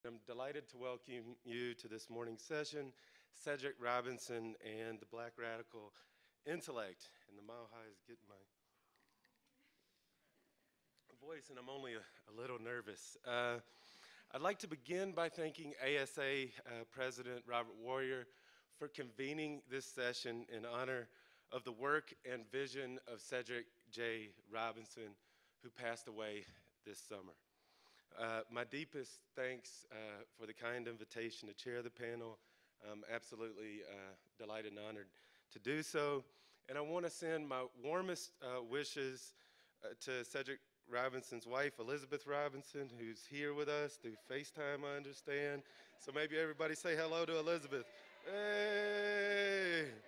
I'm delighted to welcome you to this morning's session, Cedric Robinson and the Black Radical Intellect. And the Mile High is getting my voice, and I'm only a little nervous. I'd like to begin by thanking ASA President Robert Warrior for convening this session in honor of the work and vision of Cedric J. Robinson, who passed away this summer. My deepest thanks for the kind invitation to chair the panel. I'm absolutely delighted and honored to do so. And I want to send my warmest wishes to Cedric Robinson's wife, Elizabeth Robinson, who's here with us through FaceTime, I understand. So maybe everybody say hello to Elizabeth. Hey!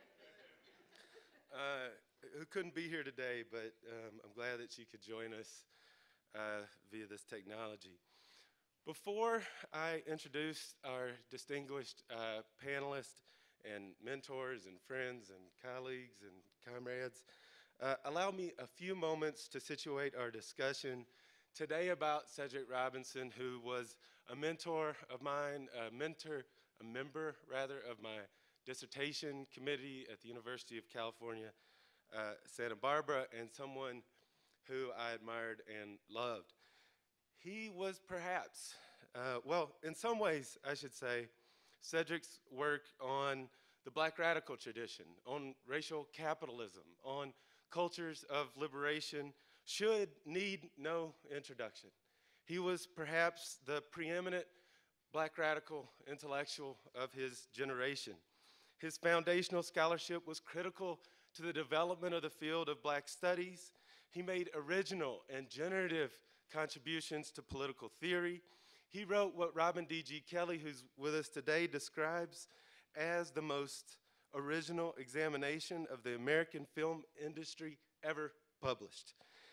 Who couldn't be here today, but I'm glad that she could join us via this technology. Before I introduce our distinguished panelists and mentors and friends and colleagues and comrades, allow me a few moments to situate our discussion today about Cedric Robinson, who was a mentor of mine, a member of my dissertation committee at the University of California, Santa Barbara, and someone who I admired and loved. He was perhaps, well, in some ways, I should say, Cedric's work on the Black radical tradition, on racial capitalism, on cultures of liberation should need no introduction. He was perhaps the preeminent Black radical intellectual of his generation. His foundational scholarship was critical to the development of the field of Black studies. He made original and generative contributions to political theory. He wrote what Robin D.G. Kelley, who's with us today, describes as the most original examination of the American film industry ever published.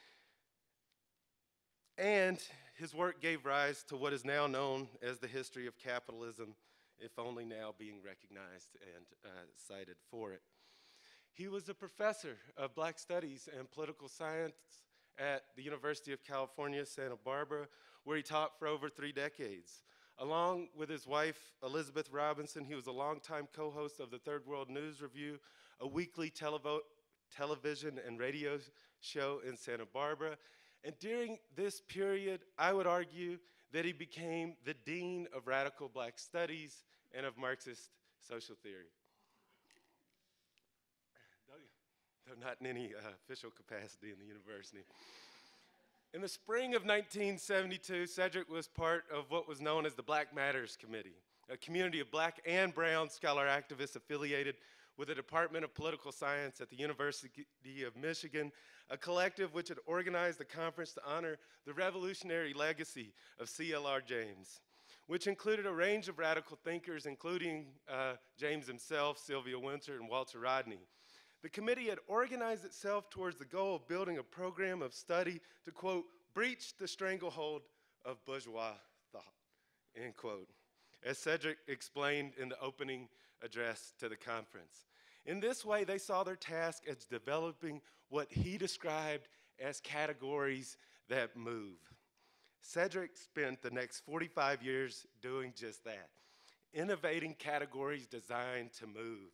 And his work gave rise to what is now known as the history of capitalism, if only now being recognized and cited for it. He was a professor of Black Studies and Political Science at the University of California, Santa Barbara, where he taught for over 3 decades. Along with his wife, Elizabeth Robinson, he was a longtime co-host of the Third World News Review, a weekly television and radio show in Santa Barbara. And during this period, I would argue that he became the dean of radical Black studies and of Marxist social theory. Though not in any official capacity in the university. In the spring of 1972, Cedric was part of what was known as the Black Matters Committee, a community of Black and brown scholar activists affiliated with the Department of Political Science at the University of Michigan, a collective which had organized a conference to honor the revolutionary legacy of C.L.R. James, which included a range of radical thinkers, including James himself, Sylvia Wynter, and Walter Rodney. The committee had organized itself towards the goal of building a program of study to, quote, breach the stranglehold of bourgeois thought, end quote, as Cedric explained in the opening address to the conference. In this way, they saw their task as developing what he described as categories that move. Cedric spent the next 45 years doing just that, innovating categories designed to move.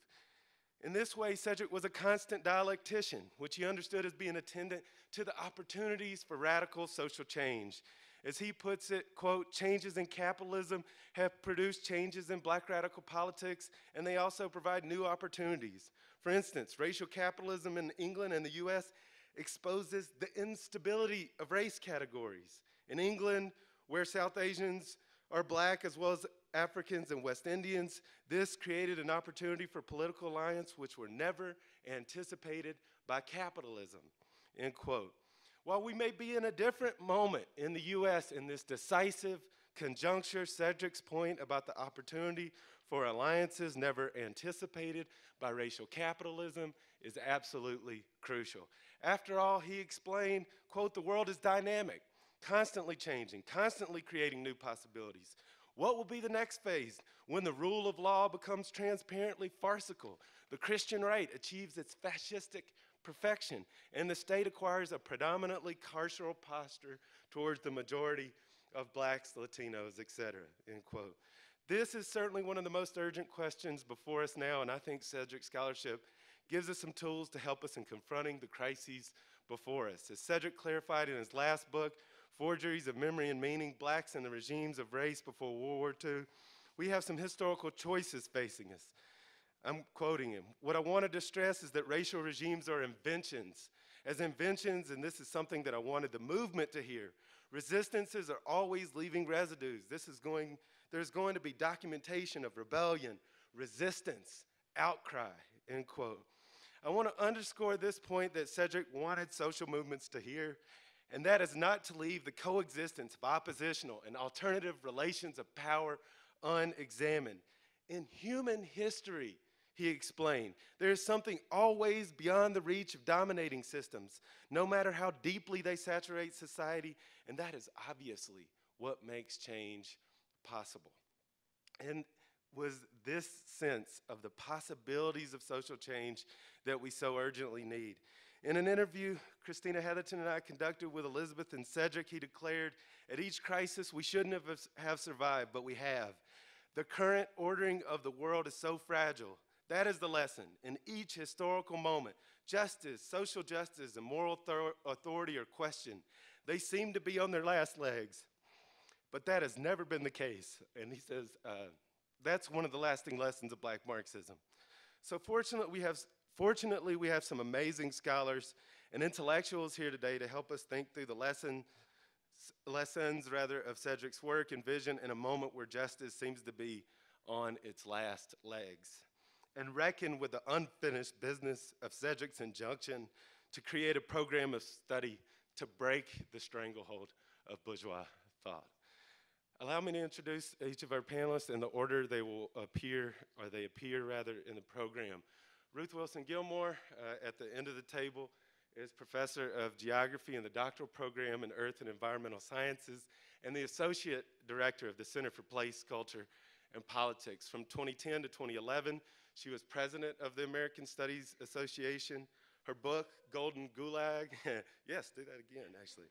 In this way, Cedric was a constant dialectician, which he understood as being attendant to the opportunities for radical social change. As he puts it, quote, changes in capitalism have produced changes in Black radical politics, and they also provide new opportunities. For instance, racial capitalism in England and the US exposes the instability of race categories. In England, where South Asians are Black as well as Africans and West Indians, this created an opportunity for political alliance which were never anticipated by capitalism, end quote. While we may be in a different moment in the US in this decisive conjuncture, Cedric's point about the opportunity for alliances never anticipated by racial capitalism is absolutely crucial. After all, he explained, quote, the world is dynamic, constantly changing, constantly creating new possibilities. What will be the next phase when the rule of law becomes transparently farcical? The Christian right achieves its fascistic perfection, and the state acquires a predominantly carceral posture towards the majority of blacks, Latinos, etc., end quote. This is certainly one of the most urgent questions before us now, and I think Cedric scholarship gives us some tools to help us in confronting the crises before us. As Cedric clarified in his last book, Forgeries of Memory and Meaning, Blacks and the Regimes of Race Before World War II, we have some historical choices facing us. I'm quoting him. What I wanted to stress is that racial regimes are inventions. As inventions, and this is something that I wanted the movement to hear, resistances are always leaving residues. There's going to be documentation of rebellion, resistance, outcry, end quote. I want to underscore this point that Cedric wanted social movements to hear, and that is not to leave the coexistence of oppositional and alternative relations of power unexamined. In human history, he explained, there is something always beyond the reach of dominating systems, no matter how deeply they saturate society, and that is obviously what makes change possible. And was this sense of the possibilities of social change that we so urgently need. In an interview Christina Heatherton and I conducted with Elizabeth and Cedric, he declared, at each crisis we shouldn't have survived, but we have. The current ordering of the world is so fragile. That is the lesson. In each historical moment, justice, social justice, and moral authority are questioned. They seem to be on their last legs, but that has never been the case. And he says, that's one of the lasting lessons of black Marxism. So fortunately, we have some amazing scholars and intellectuals here today to help us think through the lessons of Cedric's work and vision in a moment where justice seems to be on its last legs, and reckon with the unfinished business of Cedric's injunction to create a program of study to break the stranglehold of bourgeois thought. Allow me to introduce each of our panelists in the order they will appear, or they appear rather, in the program. Ruth Wilson Gilmore, at the end of the table, is professor of geography in the doctoral program in earth and environmental sciences and the associate director of the Center for Place, Culture, and Politics. From 2010 to 2011, she was president of the American Studies Association. Her book, Golden Gulag, yes, do that again, actually.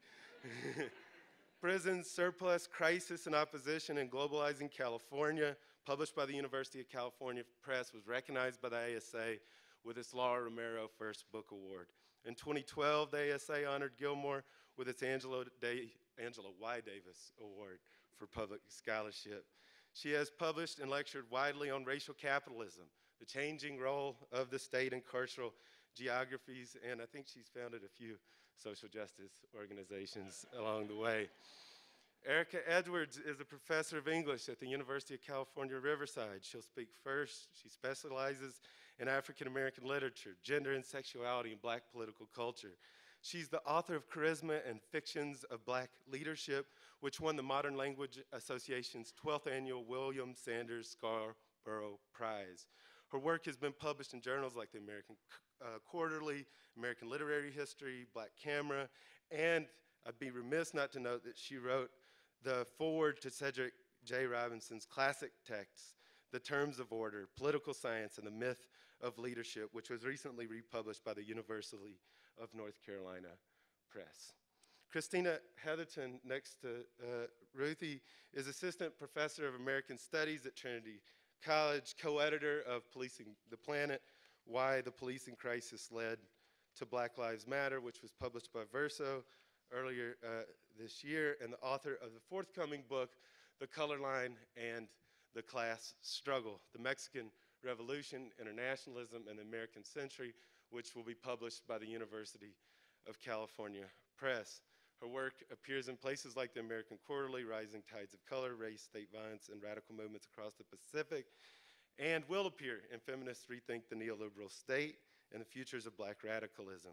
Prisons, Surplus, Crisis and Opposition in Globalizing California, published by the University of California Press, was recognized by the ASA with its Laura Romero First Book Award. In 2012, the ASA honored Gilmore with its Angela Y. Davis Award for Public Scholarship. She has published and lectured widely on racial capitalism, the changing role of the state in carceral geographies, and I think she's founded a few social justice organizations along the way. Erica Edwards is a professor of English at the University of California, Riverside. She'll speak first. She specializes in African American literature, gender and sexuality, and black political culture. She's the author of Charisma and Fictions of Black Leadership, which won the Modern Language Association's 12th annual William Sanders Scarborough Prize. Her work has been published in journals like the American Quarterly, American Literary History, Black Camera, and I'd be remiss not to note that she wrote the foreword to Cedric J. Robinson's classic text, The Terms of Order, Political Science and the Myth of Leadership, which was recently republished by the University of North Carolina Press. Christina Heatherton, next to Ruthie, is Assistant Professor of American Studies at Trinity College, co-editor of Policing the Planet, Why the Policing Crisis Led to Black Lives Matter, which was published by Verso earlier this year, and the author of the forthcoming book, The Color Line and the Class Struggle, The Mexican Revolution, Internationalism, and the American Century, which will be published by the University of California Press. Her work appears in places like the American Quarterly, Rising Tides of Color, Race, State Violence, and Radical Movements Across the Pacific, and will appear in Feminists Rethink the Neoliberal State and the Futures of Black Radicalism.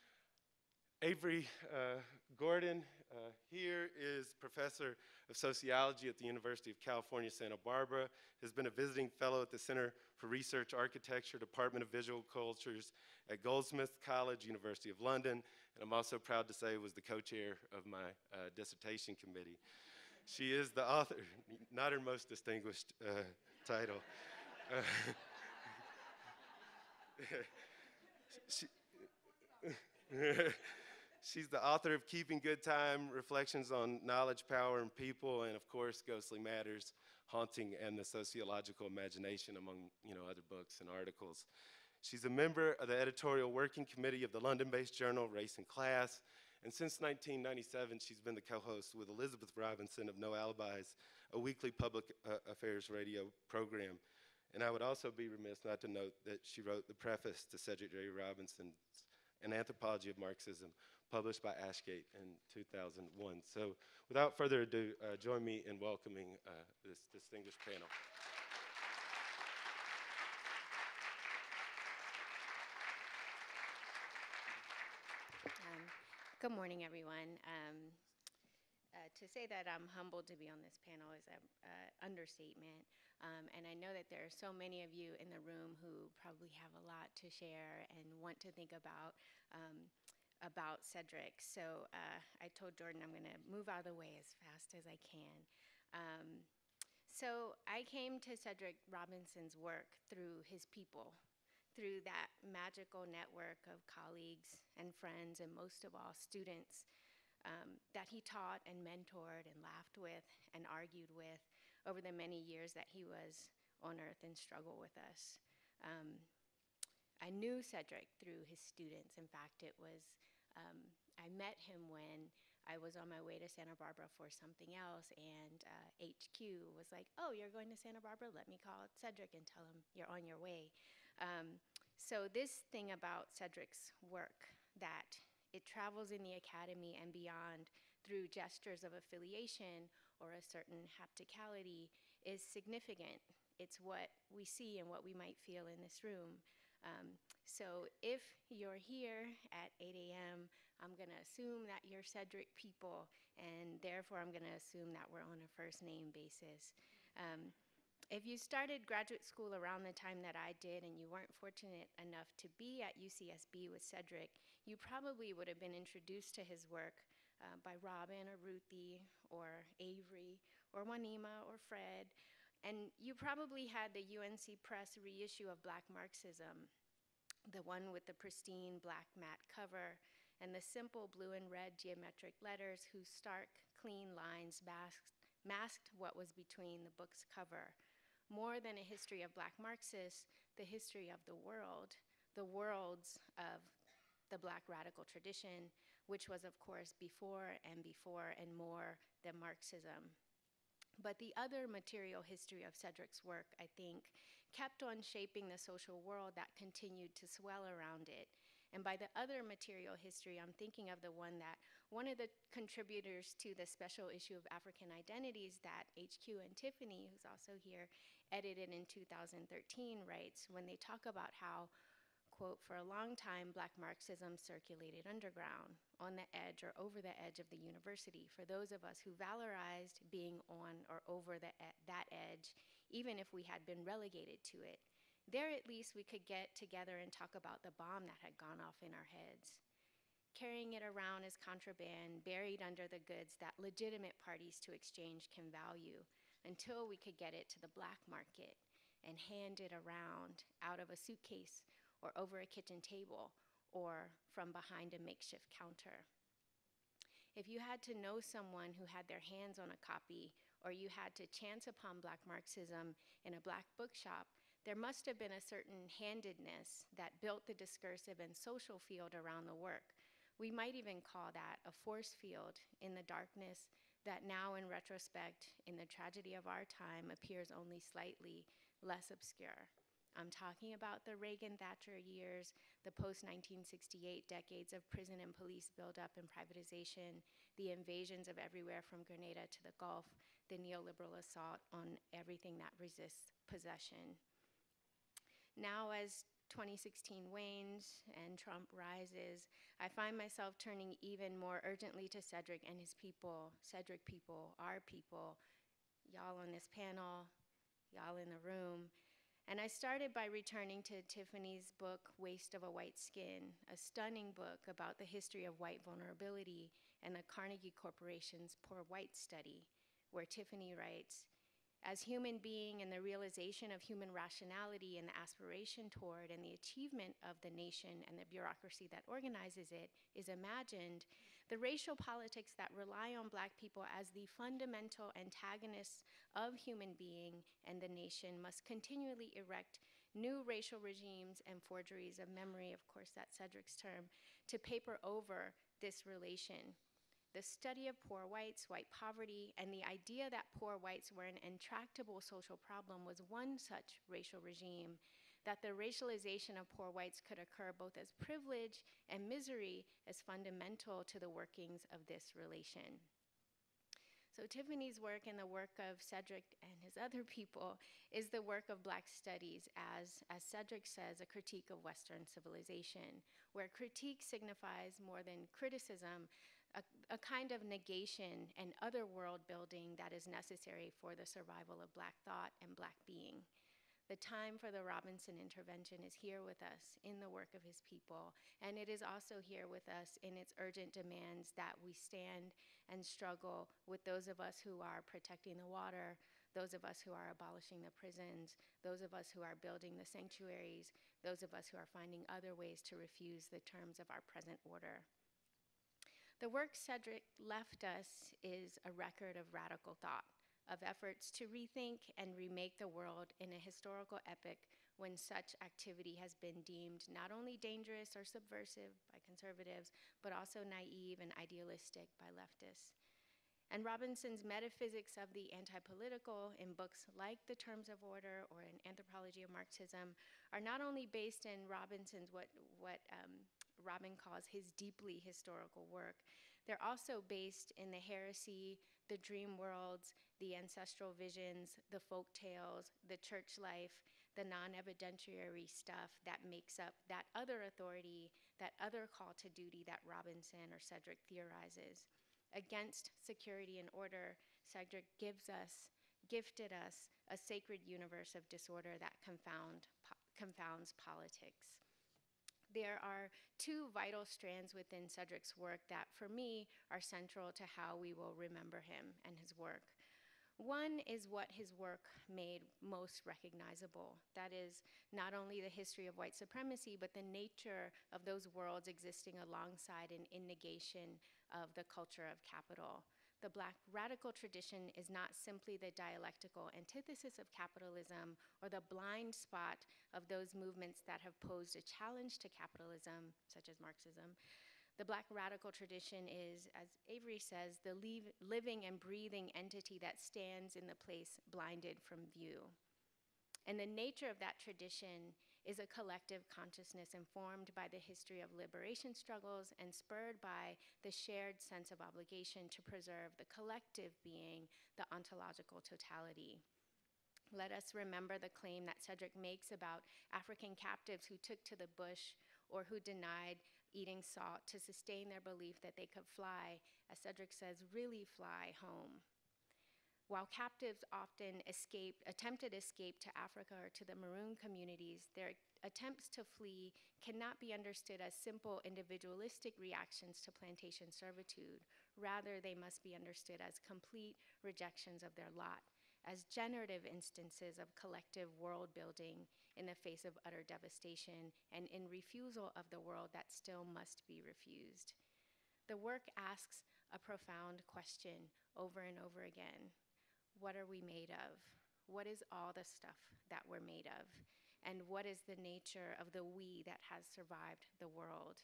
Avery Gordon here is professor of sociology at the University of California, Santa Barbara, has been a visiting fellow at the Center for Research Architecture, Department of Visual Cultures at Goldsmiths College, University of London, and I'm also proud to say was the co-chair of my dissertation committee. She is the author, not her most distinguished title. She's the author of Keeping Good Time, Reflections on Knowledge, Power, and People, and of course, Ghostly Matters, Haunting and the Sociological Imagination, among other books and articles. She's a member of the editorial working committee of the London-based journal Race and Class, and since 1997, she's been the co-host with Elizabeth Robinson of No Alibis, a weekly public affairs radio program. And I would also be remiss not to note that she wrote the preface to Cedric Robinson's An Anthropology of Marxism, published by Ashgate in 2001. So without further ado, join me in welcoming this distinguished panel. Good morning, everyone. To say that I'm humbled to be on this panel is an understatement. And I know that there are so many of you in the room who probably have a lot to share and want to think about Cedric. So I told Jordan I'm going to move out of the way as fast as I can. So I came to Cedric Robinson's work through his people, through that magical network of colleagues and friends, and most of all, students that he taught and mentored and laughed with and argued with over the many years that he was on earth and struggled with us. I knew Cedric through his students. In fact, I met him when I was on my way to Santa Barbara for something else, and HQ was like, "Oh, you're going to Santa Barbara? Let me call Cedric and tell him you're on your way." So this thing about Cedric's work, that it travels in the academy and beyond through gestures of affiliation or a certain hapticality, is significant. It's what we see and what we might feel in this room. So if you're here at 8 a.m., I'm going to assume that you're Cedric people, and therefore I'm going to assume that we're on a first name basis. If you started graduate school around the time that I did and you weren't fortunate enough to be at UCSB with Cedric, you probably would have been introduced to his work by Robin or Ruthie or Avery or Wanima or Fred. And you probably had the UNC Press reissue of Black Marxism, the one with the pristine black matte cover and the simple blue and red geometric letters whose stark, clean lines masked what was between the book's cover. More than a history of Black Marxists, the history of the worlds of the Black radical tradition, which was, of course, before and more than Marxism. But the other material history of Cedric's work, I think, kept on shaping the social world that continued to swell around it. And by the other material history, I'm thinking of the one of the contributors to the special issue of African Identities that HQ and Tiffany, who's also here, edited in 2013, writes when they talk about how, quote, "For a long time, Black Marxism circulated underground, on the edge or over the edge of the university, for those of us who valorized being on or over that edge, even if we had been relegated to it. There, at least, we could get together and talk about the bomb that had gone off in our heads. Carrying it around as contraband, buried under the goods that legitimate parties to exchange can value, until we could get it to the black market and hand it around out of a suitcase or over a kitchen table or from behind a makeshift counter. If you had to know someone who had their hands on a copy, or you had to chance upon Black Marxism in a black bookshop, there must have been a certain handedness that built the discursive and social field around the work. We might even call that a force field in the darkness that now, in retrospect, in the tragedy of our time, appears only slightly less obscure. I'm talking about the Reagan-Thatcher years, the post-1968 decades of prison and police buildup and privatization, the invasions of everywhere from Grenada to the Gulf, the neoliberal assault on everything that resists possession. Now, as 2016 wanes and Trump rises, I find myself turning even more urgently to Cedric and his people, Cedric people, our people, y'all on this panel, y'all in the room. And I started by returning to Tiffany's book, Waste of a White Skin, a stunning book about the history of white vulnerability and the Carnegie Corporation's Poor White Study, where Tiffany writes, as human being and the realization of human rationality and the aspiration toward and the achievement of the nation and the bureaucracy that organizes it is imagined, the racial politics that rely on Black people as the fundamental antagonists of human being and the nation must continually erect new racial regimes and forgeries of memory, of course that's Cedric's term, to paper over this relation. The study of poor whites, white poverty, and the idea that poor whites were an intractable social problem was one such racial regime, that the racialization of poor whites could occur both as privilege and misery is fundamental to the workings of this relation. So Tiffany's work and the work of Cedric and his other people is the work of Black studies as Cedric says, a critique of Western civilization, where critique signifies more than criticism, a kind of negation and other world building that is necessary for the survival of Black thought and Black being. The time for the Robinson intervention is here with us in the work of his people, and it is also here with us in its urgent demands that we stand and struggle with those of us who are protecting the water, those of us who are abolishing the prisons, those of us who are building the sanctuaries, those of us who are finding other ways to refuse the terms of our present order. The work Cedric left us is a record of radical thought, of efforts to rethink and remake the world in a historical epoch when such activity has been deemed not only dangerous or subversive by conservatives, but also naive and idealistic by leftists. And Robinson's metaphysics of the anti-political in books like The Terms of Order or in Anthropology of Marxism are not only based in Robinson's what Robin calls his deeply historical work, they're also based in the heresy, the dream worlds, the ancestral visions, the folk tales, the church life, the non-evidentiary stuff that makes up that other authority, that other call to duty that Robinson or Cedric theorizes. Against security and order, Cedric gifted us a sacred universe of disorder that confounds politics. There are two vital strands within Cedric's work that, for me, are central to how we will remember him and his work. One is what his work made most recognizable. That is not only the history of white supremacy, but the nature of those worlds existing alongside and in negation of the culture of capital. The Black radical tradition is not simply the dialectical antithesis of capitalism or the blind spot of those movements that have posed a challenge to capitalism, such as Marxism. The Black radical tradition is, as Avery says, the living and breathing entity that stands in the place blinded from view. And the nature of that tradition is a collective consciousness informed by the history of liberation struggles and spurred by the shared sense of obligation to preserve the collective being, the ontological totality. Let us remember the claim that Cedric makes about African captives who took to the bush or who denied eating salt to sustain their belief that they could fly, as Cedric says, really fly home. While captives often attempted escape to Africa or to the Maroon communities, their attempts to flee cannot be understood as simple individualistic reactions to plantation servitude. Rather, they must be understood as complete rejections of their lot, as generative instances of collective world building in the face of utter devastation and in refusal of the world that still must be refused. The work asks a profound question over and over again. What are we made of? What is all the stuff that we're made of? And what is the nature of the we that has survived the world?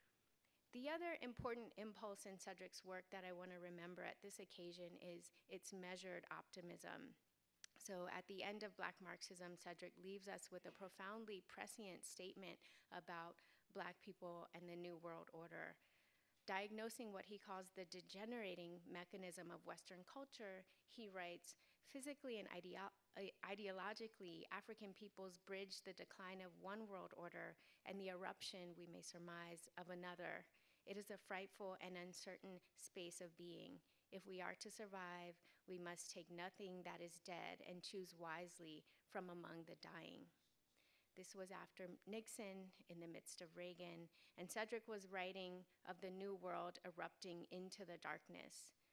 The other important impulse in Cedric's work that I want to remember at this occasion is its measured optimism. So at the end of Black Marxism, Cedric leaves us with a profoundly prescient statement about Black people and the New World Order. Diagnosing what he calls the degenerating mechanism of Western culture, he writes, physically and ideologically, African peoples bridge the decline of one world order and the eruption, we may surmise, of another. It is a frightful and uncertain space of being. If we are to survive, we must take nothing that is dead and choose wisely from among the dying. This was after Nixon, in the midst of Reagan, and Cedric was writing of the new world erupting into the darkness.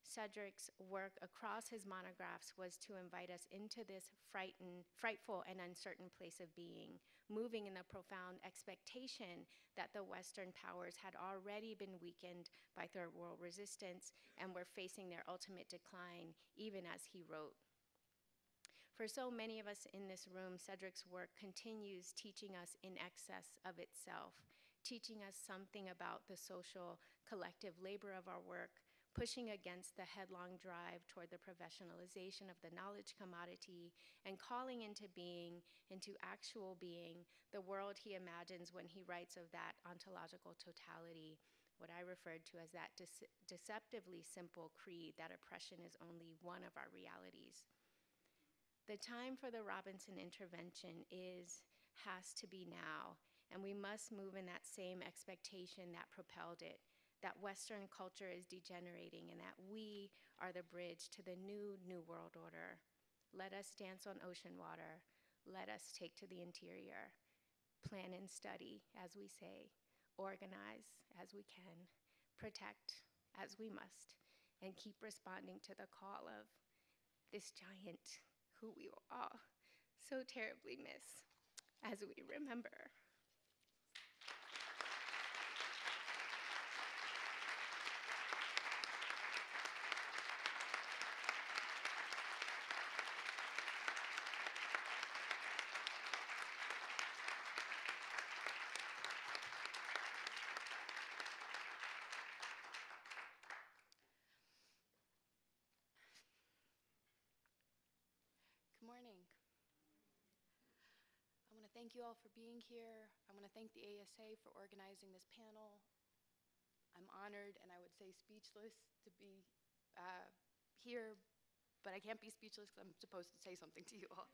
Cedric's work across his monographs was to invite us into this frightful and uncertain place of being, moving in the profound expectation that the Western powers had already been weakened by Third World resistance and were facing their ultimate decline, even as he wrote. For so many of us in this room, Cedric's work continues teaching us in excess of itself, teaching us something about the social collective labor of our work, pushing against the headlong drive toward the professionalization of the knowledge commodity, and calling into being, into actual being, the world he imagines when he writes of that ontological totality, what I referred to as that deceptively simple creed that oppression is only one of our realities. The time for the Robinson intervention has to be now, and we must move in that same expectation that propelled it, that Western culture is degenerating and that we are the bridge to the new world order. Let us dance on ocean water. Let us take to the interior. Plan and study, as we say. Organize as we can. Protect as we must. And keep responding to the call of this giant who we will all so terribly miss as we remember. Good morning. I want to thank you all for being here. I want to thank the ASA for organizing this panel. I'm honored and I would say speechless to be here, but I can't be speechless because I'm supposed to say something to you all.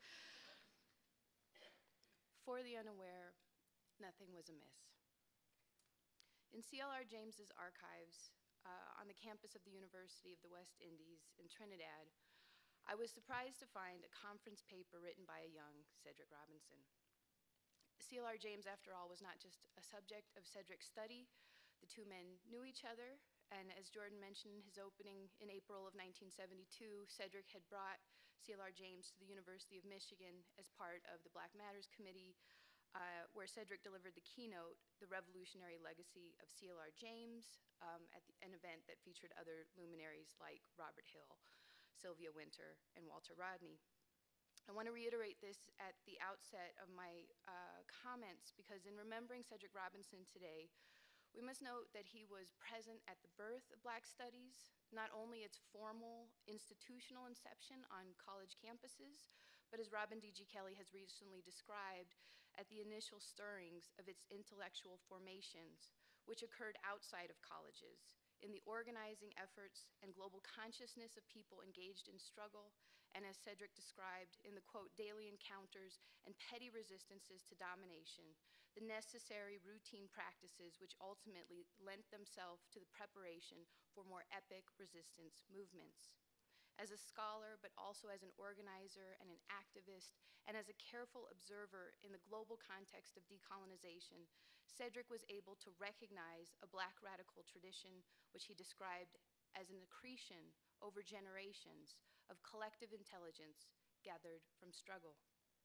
For the unaware, nothing was amiss. In C.L.R. James's archives on the campus of the University of the West Indies in Trinidad, I was surprised to find a conference paper written by a young Cedric Robinson. C.L.R. James, after all, was not just a subject of Cedric's study. The two men knew each other, and as Jordan mentioned in his opening, in April of 1972, Cedric had brought C.L.R. James to the University of Michigan as part of the Black Matters Committee, where Cedric delivered the keynote, The Revolutionary Legacy of C.L.R. James, at an event that featured other luminaries like Robert Hill, Sylvia Wynter, and Walter Rodney. I want to reiterate this at the outset of my comments because in remembering Cedric Robinson today, we must note that he was present at the birth of Black Studies, not only its formal institutional inception on college campuses, but as Robin D.G. Kelley has recently described, at the initial stirrings of its intellectual formations, which occurred outside of colleges, in the organizing efforts and global consciousness of people engaged in struggle, and as Cedric described in the quote, daily encounters and petty resistances to domination, the necessary routine practices which ultimately lent themselves to the preparation for more epic resistance movements. As a scholar, but also as an organizer and an activist, and as a careful observer in the global context of decolonization, Cedric was able to recognize a Black radical tradition, which he described as an accretion over generations of collective intelligence gathered from struggle.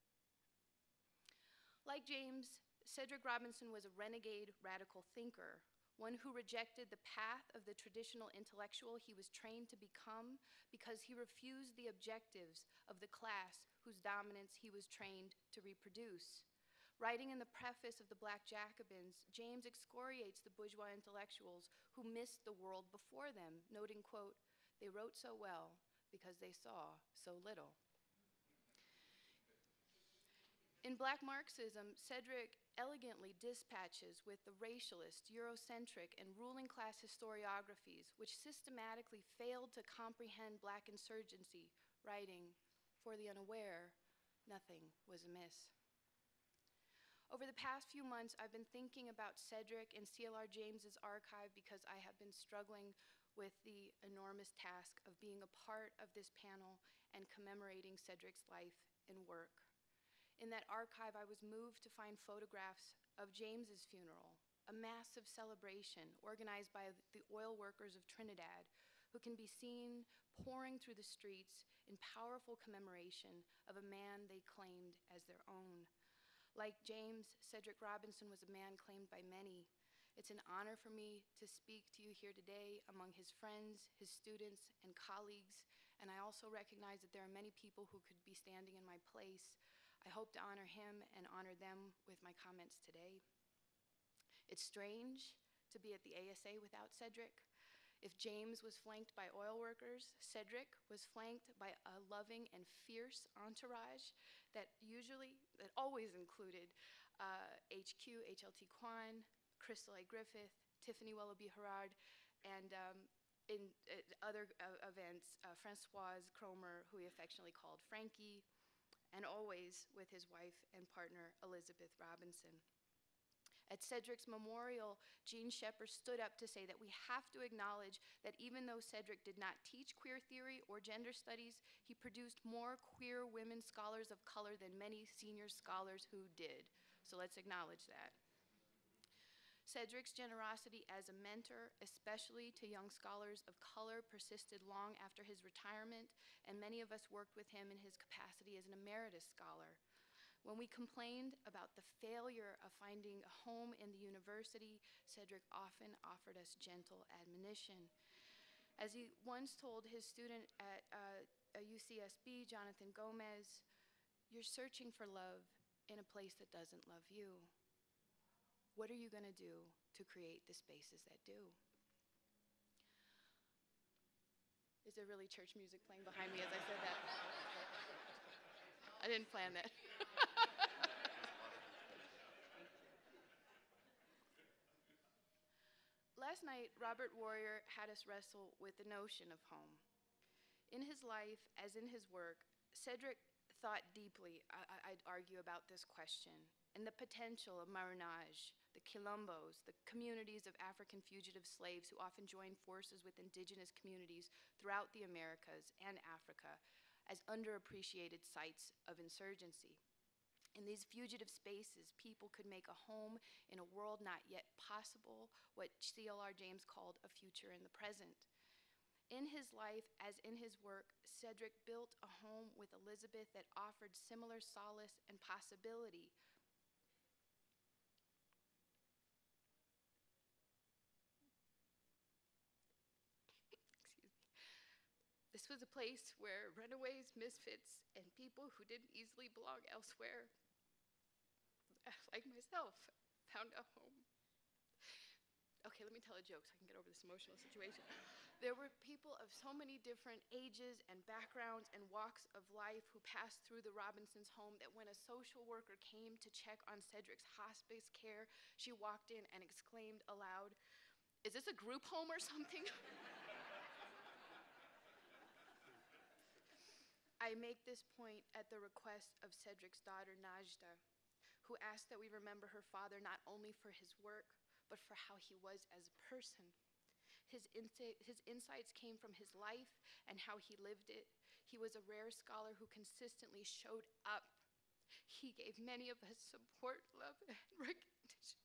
Like James, Cedric Robinson was a renegade radical thinker, one who rejected the path of the traditional intellectual he was trained to become because he refused the objectives of the class whose dominance he was trained to reproduce. Writing in the preface of the Black Jacobins, James excoriates the bourgeois intellectuals who missed the world before them, noting, quote, "They wrote so well because they saw so little." In Black Marxism, Cedric elegantly dispatches with the racialist, Eurocentric, and ruling class historiographies which systematically failed to comprehend Black insurgency, writing, "For the unaware, nothing was amiss." Over the past few months, I've been thinking about Cedric and C.L.R. James's archive because I have been struggling with the enormous task of being a part of this panel and commemorating Cedric's life and work. In that archive, I was moved to find photographs of James's funeral, a massive celebration organized by the oil workers of Trinidad, who can be seen pouring through the streets in powerful commemoration of a man they claimed as their own. Like James, Cedric Robinson was a man claimed by many. It's an honor for me to speak to you here today among his friends, his students, and colleagues, and I also recognize that there are many people who could be standing in my place. I hope to honor him and honor them with my comments today. It's strange to be at the ASA without Cedric. If James was flanked by oil workers, Cedric was flanked by a loving and fierce entourage that always included HQ, HLT Kwan, Crystal A. Griffith, Tiffany Willoughby-Herrard, and in other events, Francoise Cromer, who he affectionately called Frankie, and always with his wife and partner, Elizabeth Robinson. At Cedric's memorial, Jean Shepherd stood up to say that we have to acknowledge that even though Cedric did not teach queer theory or gender studies, he produced more queer women scholars of color than many senior scholars who did. So let's acknowledge that. Cedric's generosity as a mentor, especially to young scholars of color, persisted long after his retirement, and many of us worked with him in his capacity as an emeritus scholar. When we complained about the failure of finding a home in the university, Cedric often offered us gentle admonition. As he once told his student at UCSB, Jonathan Gomez, "You're searching for love in a place that doesn't love you. What are you going to do to create the spaces that do?" Is there really church music playing behind me as I said that? I didn't plan that. Last night, Robert Warrior had us wrestle with the notion of home. In his life, as in his work, Cedric thought deeply, I'd argue, about this question and the potential of Marinage, the Quilombos, the communities of African fugitive slaves who often joined forces with indigenous communities throughout the Americas and Africa as underappreciated sites of insurgency. In these fugitive spaces, people could make a home in a world not yet possible, what C.L.R. James called a future in the present. In his life, as in his work, Cedric built a home with Elizabeth that offered similar solace and possibility. This was a place where runaways, misfits, and people who didn't easily belong elsewhere, like myself, found a home. Okay, let me tell a joke so I can get over this emotional situation. There were people of so many different ages and backgrounds and walks of life who passed through the Robinsons' home that when a social worker came to check on Cedric's hospice care, she walked in and exclaimed aloud, "Is this a group home or something?" I make this point at the request of Cedric's daughter, Najda, who asked that we remember her father not only for his work, but for how he was as a person. His insights came from his life and how he lived it. He was a rare scholar who consistently showed up. He gave many of us support, love, and recognition.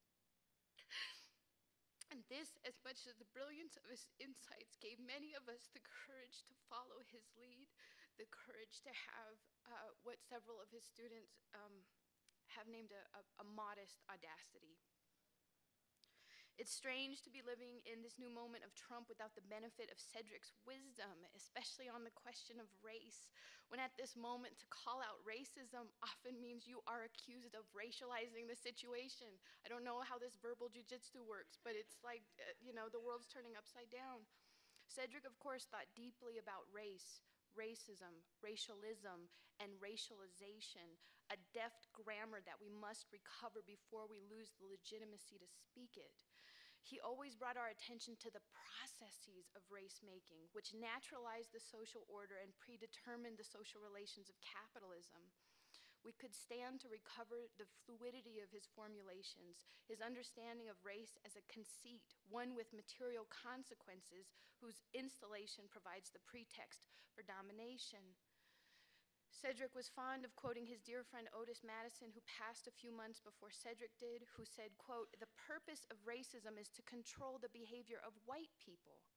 And this, as much as the brilliance of his insights, gave many of us the courage to follow his lead, the courage to have what several of his students have named a modest audacity. It's strange to be living in this new moment of Trump without the benefit of Cedric's wisdom, especially on the question of race, when at this moment to call out racism often means you are accused of racializing the situation. I don't know how this verbal jujitsu works, but it's like, the world's turning upside down. Cedric, of course, thought deeply about race, racism, racialism, and racialization, a deft grammar that we must recover before we lose the legitimacy to speak it. He always brought our attention to the processes of race-making, which naturalized the social order and predetermined the social relations of capitalism. We could stand to recover the fluidity of his formulations, his understanding of race as a conceit, one with material consequences, whose installation provides the pretext for domination. Cedric was fond of quoting his dear friend Otis Madison, who passed a few months before Cedric did, who said, quote, "The purpose of racism is to control the behavior of white people,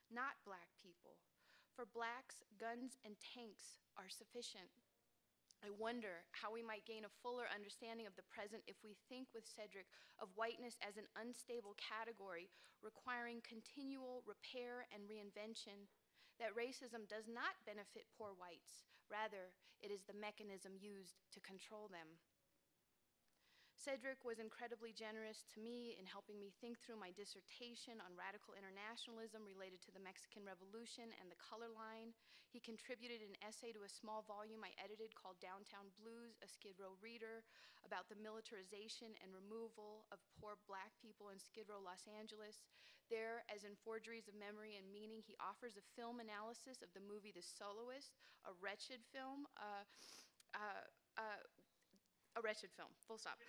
not black people. For blacks, guns and tanks are sufficient. I wonder how we might gain a fuller understanding of the present if we think with Cedric of whiteness as an unstable category requiring continual repair and reinvention, that racism does not benefit poor whites, rather it is the mechanism used to control them. Cedric was incredibly generous to me in helping me think through my dissertation on radical internationalism related to the Mexican Revolution and the color line. He contributed an essay to a small volume I edited called Downtown Blues, a Skid Row Reader, about the militarization and removal of poor black people in Skid Row, Los Angeles. There, as in Forgeries of Memory and Meaning, he offers a film analysis of the movie The Soloist, a wretched film, a wretched film, full stop.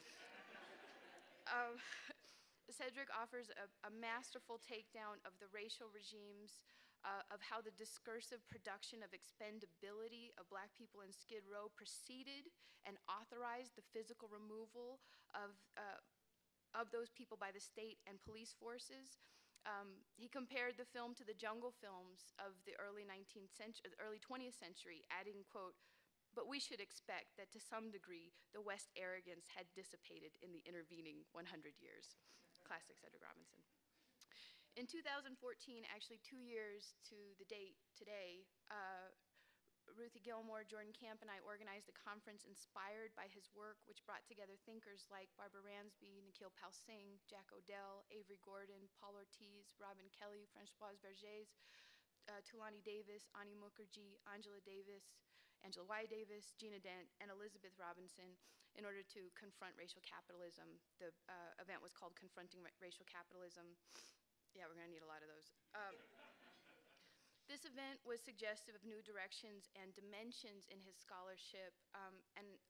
Cedric offers a masterful takedown of the racial regimes, of how the discursive production of expendability of black people in Skid Row preceded and authorized the physical removal of those people by the state and police forces. He compared the film to the jungle films of the early 20th century, adding, quote, "But we should expect that to some degree the West arrogance had dissipated in the intervening 100 years. Classic Cedric Robinson. In 2014, actually 2 years to the date today, Ruthie, Gilmore, Jordan Camp, and I organized a conference inspired by his work, which brought together thinkers like Barbara Ransby, Nikhil Pal Singh, Jack O'Dell, Avery Gordon, Paul Ortiz, Robin Kelly, Françoise Bergès, Tulani Davis, Ani Mukherjee, Angela Y. Davis, Gina Dent, and Elizabeth Robinson in order to confront racial capitalism. The event was called Confronting Racial Capitalism. Yeah, we're gonna need a lot of those. This event was suggestive of new directions and dimensions in his scholarship, and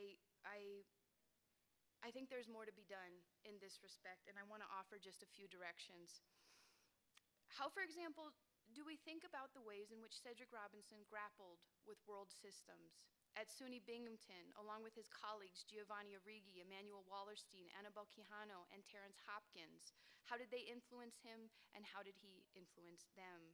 I think there's more to be done in this respect, and I wanna offer just a few directions. How, for example, do we think about the ways in which Cedric Robinson grappled with world systems? At SUNY Binghamton, along with his colleagues Giovanni Arrighi, Emmanuel Wallerstein, Annabelle Quijano, and Terrence Hopkins, how did they influence him, and how did he influence them?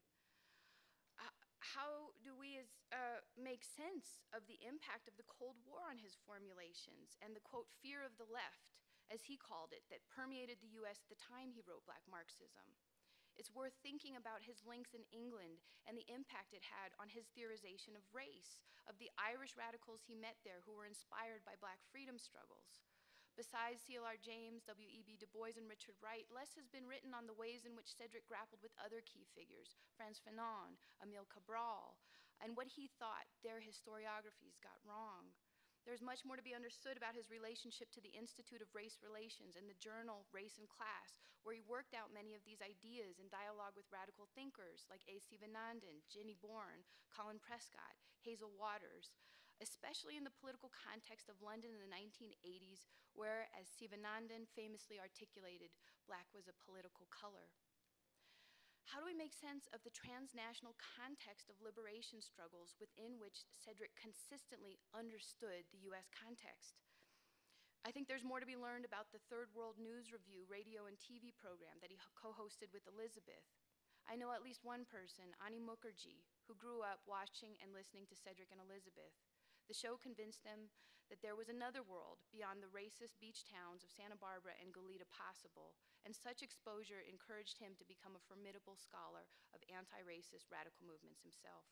How do we make sense of the impact of the Cold War on his formulations and the, quote, fear of the left, as he called it, that permeated the US at the time he wrote Black Marxism? It's worth thinking about his links in England and the impact it had on his theorization of race, of the Irish radicals he met there who were inspired by Black freedom struggles. Besides C.L.R. James, W.E.B. Du Bois, and Richard Wright, less has been written on the ways in which Cedric grappled with other key figures, Frantz Fanon, Emile Cabral, and what he thought their historiographies got wrong. There's much more to be understood about his relationship to the Institute of Race Relations and the journal Race and Class, where he worked out many of these ideas in dialogue with radical thinkers like A. Sivanandan, Jenny Bourne, Colin Prescott, Hazel Waters, especially in the political context of London in the 1980s, where, as Sivanandan famously articulated, Black was a political color. How do we make sense of the transnational context of liberation struggles within which Cedric consistently understood the US context? I think there's more to be learned about the Third World News Review radio and TV program that he co-hosted with Elizabeth. I know at least one person, Ani Mukherjee, who grew up watching and listening to Cedric and Elizabeth. The show convinced them that there was another world beyond the racist beach towns of Santa Barbara and Goleta possible, and such exposure encouraged him to become a formidable scholar of anti-racist radical movements himself.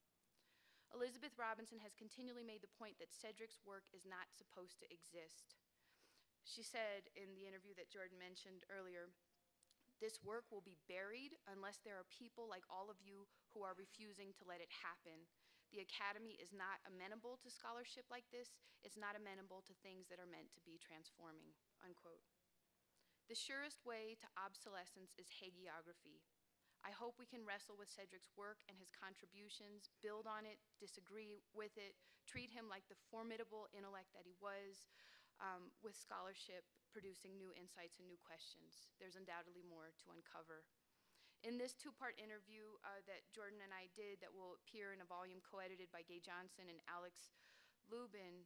Elizabeth Robinson has continually made the point that Cedric's work is not supposed to exist. She said in the interview that Jordan mentioned earlier, "This work will be buried unless there are people like all of you who are refusing to let it happen. The Academy is not amenable to scholarship like this. It's not amenable to things that are meant to be transforming," unquote. The surest way to obsolescence is hagiography. I hope we can wrestle with Cedric's work and his contributions, build on it, disagree with it, treat him like the formidable intellect that he was, with scholarship producing new insights and new questions. There's undoubtedly more to uncover. In this two-part interview that Jordan and I did that will appear in a volume co-edited by Gay Johnson and Alex Lubin,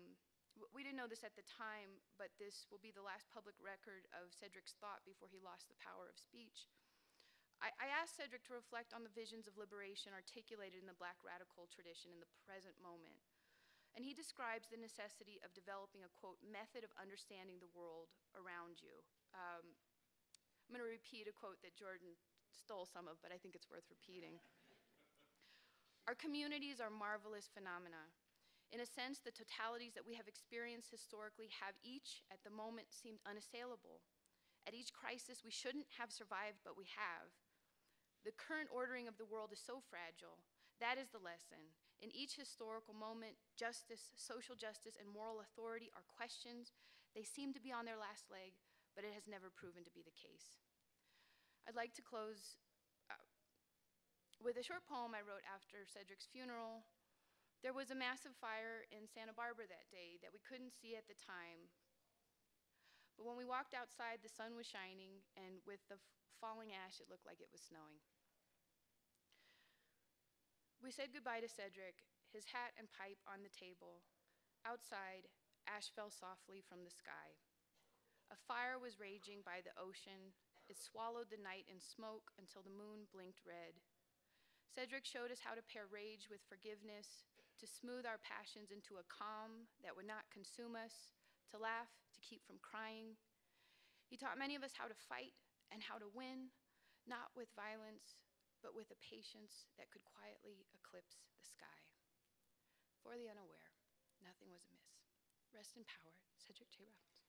we didn't know this at the time, but this will be the last public record of Cedric's thought before he lost the power of speech. I asked Cedric to reflect on the visions of liberation articulated in the Black radical tradition in the present moment. And he describes the necessity of developing a, quote, method of understanding the world around you. I'm going to repeat a quote that Jordan stole some of, but I think it's worth repeating. Our communities are marvelous phenomena. In a sense, the totalities that we have experienced historically have each, at the moment, seemed unassailable. At each crisis, we shouldn't have survived, but we have. The current ordering of the world is so fragile. That is the lesson. In each historical moment, justice, social justice, and moral authority are questions. They seem to be on their last leg, but it has never proven to be the case. I'd like to close with a short poem I wrote after Cedric's funeral. There was a massive fire in Santa Barbara that day that we couldn't see at the time. But when we walked outside, the sun was shining, and with the falling ash, it looked like it was snowing. We said goodbye to Cedric, his hat and pipe on the table. Outside, ash fell softly from the sky. A fire was raging by the ocean. It swallowed the night in smoke until the moon blinked red. Cedric showed us how to pair rage with forgiveness, to smooth our passions into a calm that would not consume us, to laugh, to keep from crying. He taught many of us how to fight and how to win, not with violence, but with a patience that could quietly eclipse the sky. For the unaware, nothing was amiss. Rest in power, Cedric J. Robinson.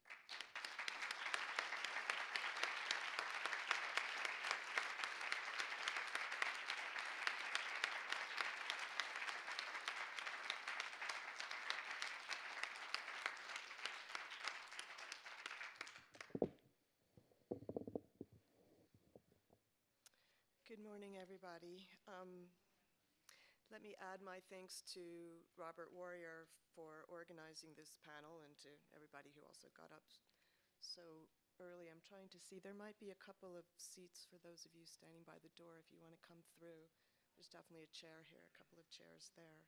Good morning, everybody. Let me add my thanks to Robert Warrior for organizing this panel and to everybody who also got up so early. I'm trying to see, there might be a couple of seats for those of you standing by the door if you want to come through. There's definitely a chair here, a couple of chairs there.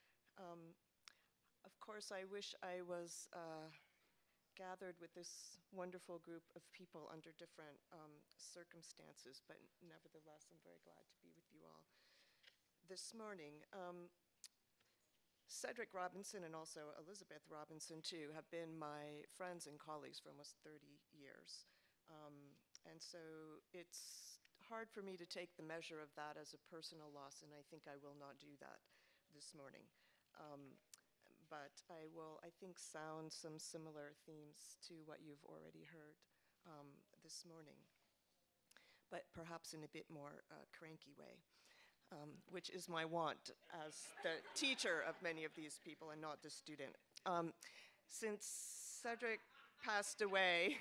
Of course, I wish I was gathered with this wonderful group of people under different circumstances, but nevertheless, I'm very glad to be with you all this morning. Cedric Robinson and also Elizabeth Robinson, too, have been my friends and colleagues for almost 30 years. And so it's hard for me to take the measure of that as a personal loss, and I think I will not do that this morning. But I will, I think, sound some similar themes to what you've already heard this morning, but perhaps in a bit more cranky way, which is my want as the teacher of many of these people and not the student. Since Cedric passed away,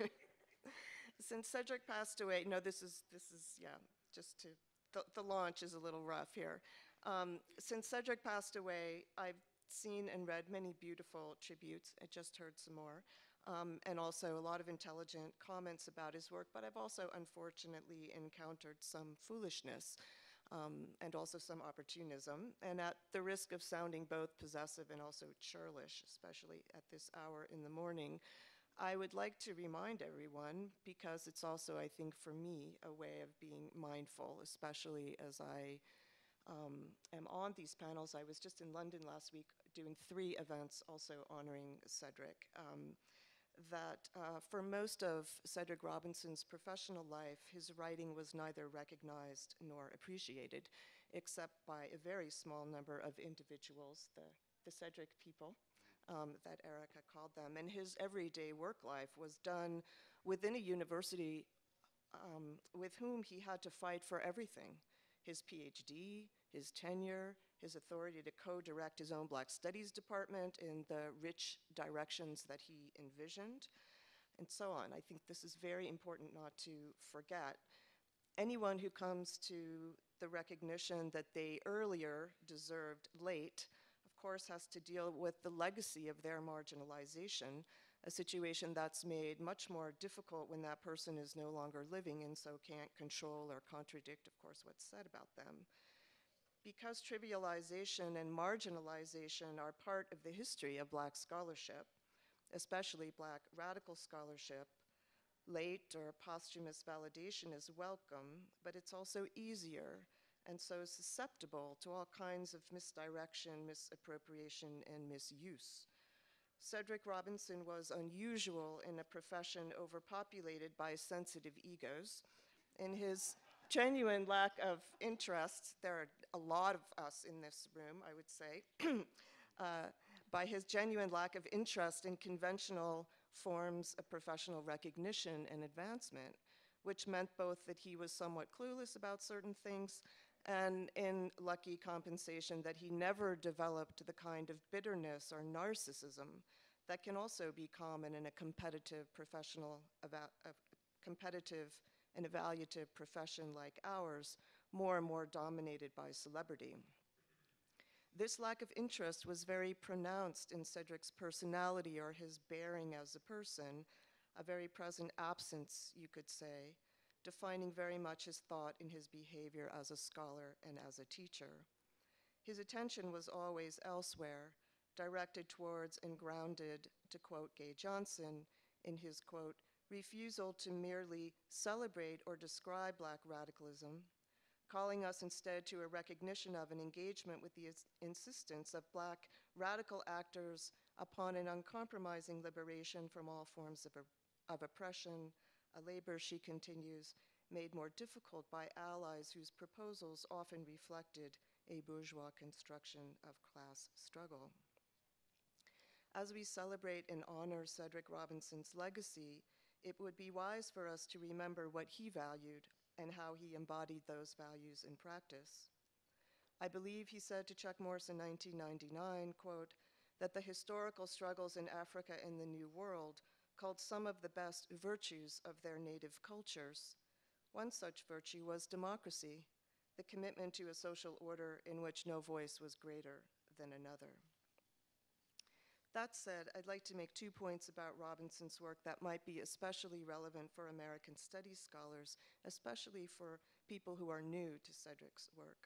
no, this is, yeah, just to, the launch is a little rough here. Since Cedric passed away, I've seen and read many beautiful tributes. I just heard some more. And also a lot of intelligent comments about his work, but I've also unfortunately encountered some foolishness and also some opportunism. And at the risk of sounding both possessive and also churlish, especially at this hour in the morning, I would like to remind everyone, because it's also, I think, for me, a way of being mindful, especially as I am on these panels. I was just in London last week doing 3 events also honoring Cedric. That for most of Cedric Robinson's professional life, his writing was neither recognized nor appreciated, except by a very small number of individuals, the Cedric people, that Erica called them. And his everyday work life was done within a university with whom he had to fight for everything: his PhD, his tenure, his authority to co-direct his own Black Studies department in the rich directions that he envisioned, and so on. I think this is very important not to forget. Anyone who comes to the recognition that they earlier deserved late, of course, has to deal with the legacy of their marginalization, a situation that's made much more difficult when that person is no longer living and so can't control or contradict, of course, what's said about them. Because trivialization and marginalization are part of the history of Black scholarship, especially Black radical scholarship, Late or posthumous validation is welcome, but it's also easier and so susceptible to all kinds of misdirection, misappropriation, and misuse. Cedric Robinson was unusual in a profession overpopulated by sensitive egos. In his genuine lack of interest, there are a lot of us in this room, I would say, by his genuine lack of interest in conventional forms of professional recognition and advancement, which meant both that he was somewhat clueless about certain things and in lucky compensation that he never developed the kind of bitterness or narcissism that can also be common in a competitive competitive and evaluative profession like ours, more and more dominated by celebrity. This lack of interest was very pronounced in Cedric's personality or his bearing as a person, a very present absence, you could say, defining very much his thought and his behavior as a scholar and as a teacher. His attention was always elsewhere, directed towards and grounded, to quote Gay Johnson, in his quote, refusal to merely celebrate or describe Black radicalism, calling us instead to a recognition of and engagement with the insistence of Black radical actors upon an uncompromising liberation from all forms of oppression, a labor, she continues, made more difficult by allies whose proposals often reflected a bourgeois construction of class struggle. As we celebrate and honor Cedric Robinson's legacy, it would be wise for us to remember what he valued and how he embodied those values in practice. I believe he said to Chuck Morse in 1999, quote, that the historical struggles in Africa and the New World called some of the best virtues of their native cultures. One such virtue was democracy, the commitment to a social order in which no voice was greater than another. That said, I'd like to make 2 points about Robinson's work that might be especially relevant for American studies scholars, especially for people who are new to Cedric's work.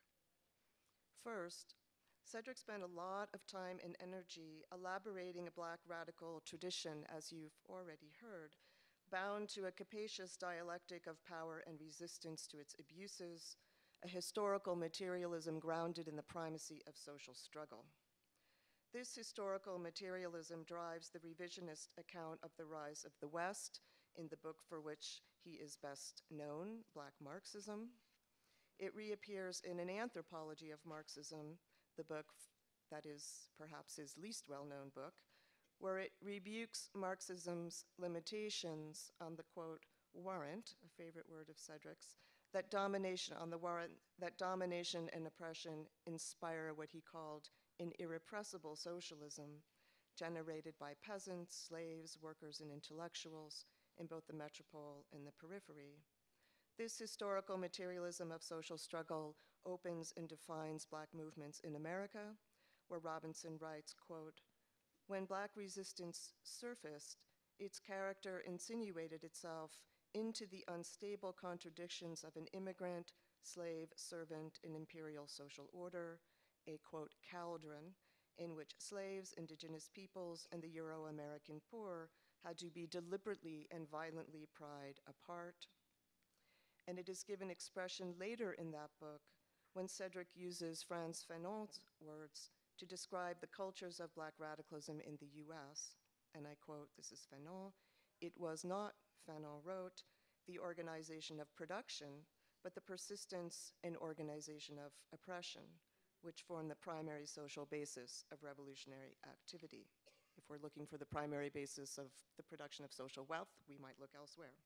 First, Cedric spent a lot of time and energy elaborating a Black radical tradition, as you've already heard, bound to a capacious dialectic of power and resistance to its abuses, a historical materialism grounded in the primacy of social struggle. This historical materialism drives the revisionist account of the rise of the West in the book for which he is best known, Black Marxism. It reappears in An Anthropology of Marxism, the book that is perhaps his least well-known book, where it rebukes Marxism's limitations on the, quote, warrant, a favorite word of Cedric's, that domination on the warrant, that domination and oppression inspire what he called an irrepressible socialism generated by peasants, slaves, workers, and intellectuals in both the metropole and the periphery. This historical materialism of social struggle opens and defines Black movements in America, where Robinson writes, quote, when Black resistance surfaced, its character insinuated itself into the unstable contradictions of an immigrant, slave, servant, and imperial social order, a, quote, cauldron, in which slaves, indigenous peoples, and the Euro-American poor had to be deliberately and violently pried apart. And it is given expression later in that book when Cedric uses Frantz Fanon's words to describe the cultures of Black radicalism in the US. And I quote, this is Fanon, it was not, Fanon wrote, the organization of production, but the persistence and organization of oppression, which form the primary social basis of revolutionary activity. If we're looking for the primary basis of the production of social wealth, we might look elsewhere.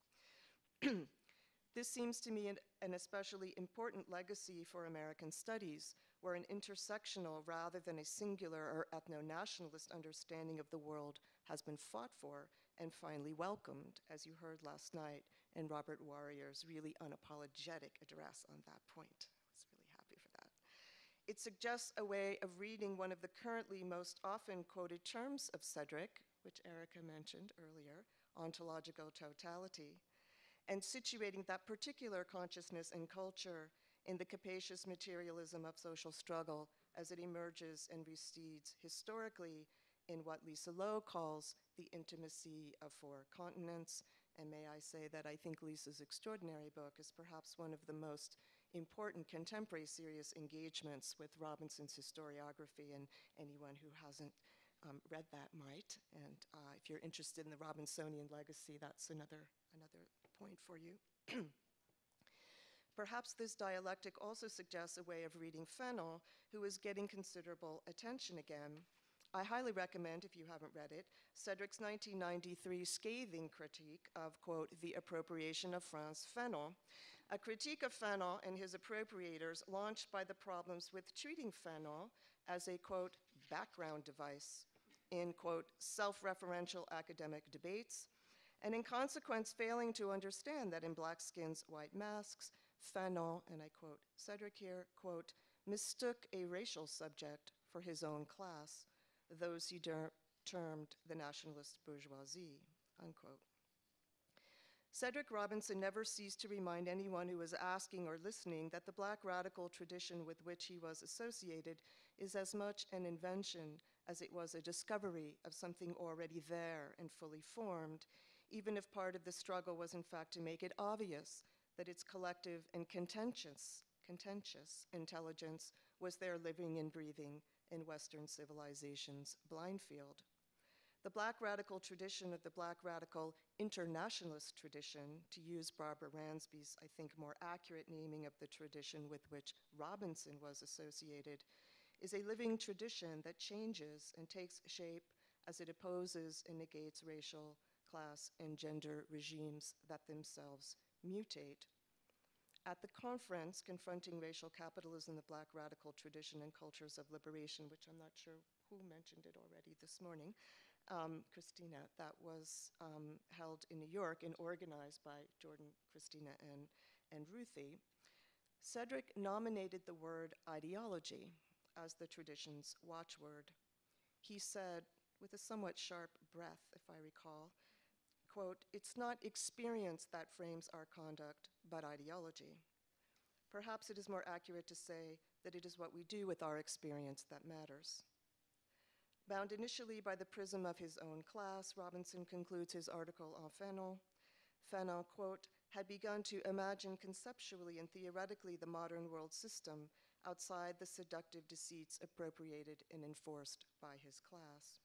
This seems to me an especially important legacy for American studies, where an intersectional rather than a singular or ethno-nationalist understanding of the world has been fought for and finally welcomed, as you heard last night in Robert Warrior's really unapologetic address on that point. I was really happy for that. It suggests a way of reading one of the currently most often quoted terms of Cedric, which Erica mentioned earlier, ontological totality, and situating that particular consciousness and culture in the capacious materialism of social struggle as it emerges and recedes historically in what Lisa Lowe calls the intimacy of four continents, And may I say that I think Lisa's extraordinary book is perhaps one of the most important contemporary serious engagements with Robinson's historiography, and anyone who hasn't read that might. And if you're interested in the Robinsonian legacy, that's another point for you. Perhaps this dialectic also suggests a way of reading Fennell, who is getting considerable attention again. I highly recommend, if you haven't read it, Cedric's 1993 scathing critique of, quote, the appropriation of Franz Fennell, a critique of Fennell and his appropriators launched by the problems with treating Fennell as a, quote, background device in, quote, self-referential academic debates, and in consequence failing to understand that in Black Skins, White Masks, Fennell, and I quote Cedric here, quote, mistook a racial subject for his own class, those he termed the nationalist bourgeoisie, unquote. Cedric Robinson never ceased to remind anyone who was asking or listening that the Black radical tradition with which he was associated is as much an invention as it was a discovery of something already there and fully formed, even if part of the struggle was in fact to make it obvious that its collective and contentious intelligence was there living and breathing in Western civilization's blind field. The Black radical tradition of the Black radical internationalist tradition, to use Barbara Ransby's, I think, more accurate naming of the tradition with which Robinson was associated, is a living tradition that changes and takes shape as it opposes and negates racial, class, and gender regimes that themselves mutate. At the conference, Confronting Racial Capitalism, the Black Radical Tradition and Cultures of Liberation, which I'm not sure who mentioned it already this morning, Christina, that was held in New York and organized by Jordan, Christina, and Ruthie, Cedric nominated the word ideology as the tradition's watchword. He said, with a somewhat sharp breath, if I recall, quote, it's not experience that frames our conduct, but ideology. Perhaps it is more accurate to say that it is what we do with our experience that matters. Bound initially by the prism of his own class, Robinson concludes his article on Fennell. Fennell, quote, had begun to imagine conceptually and theoretically the modern world system outside the seductive deceits appropriated and enforced by his class.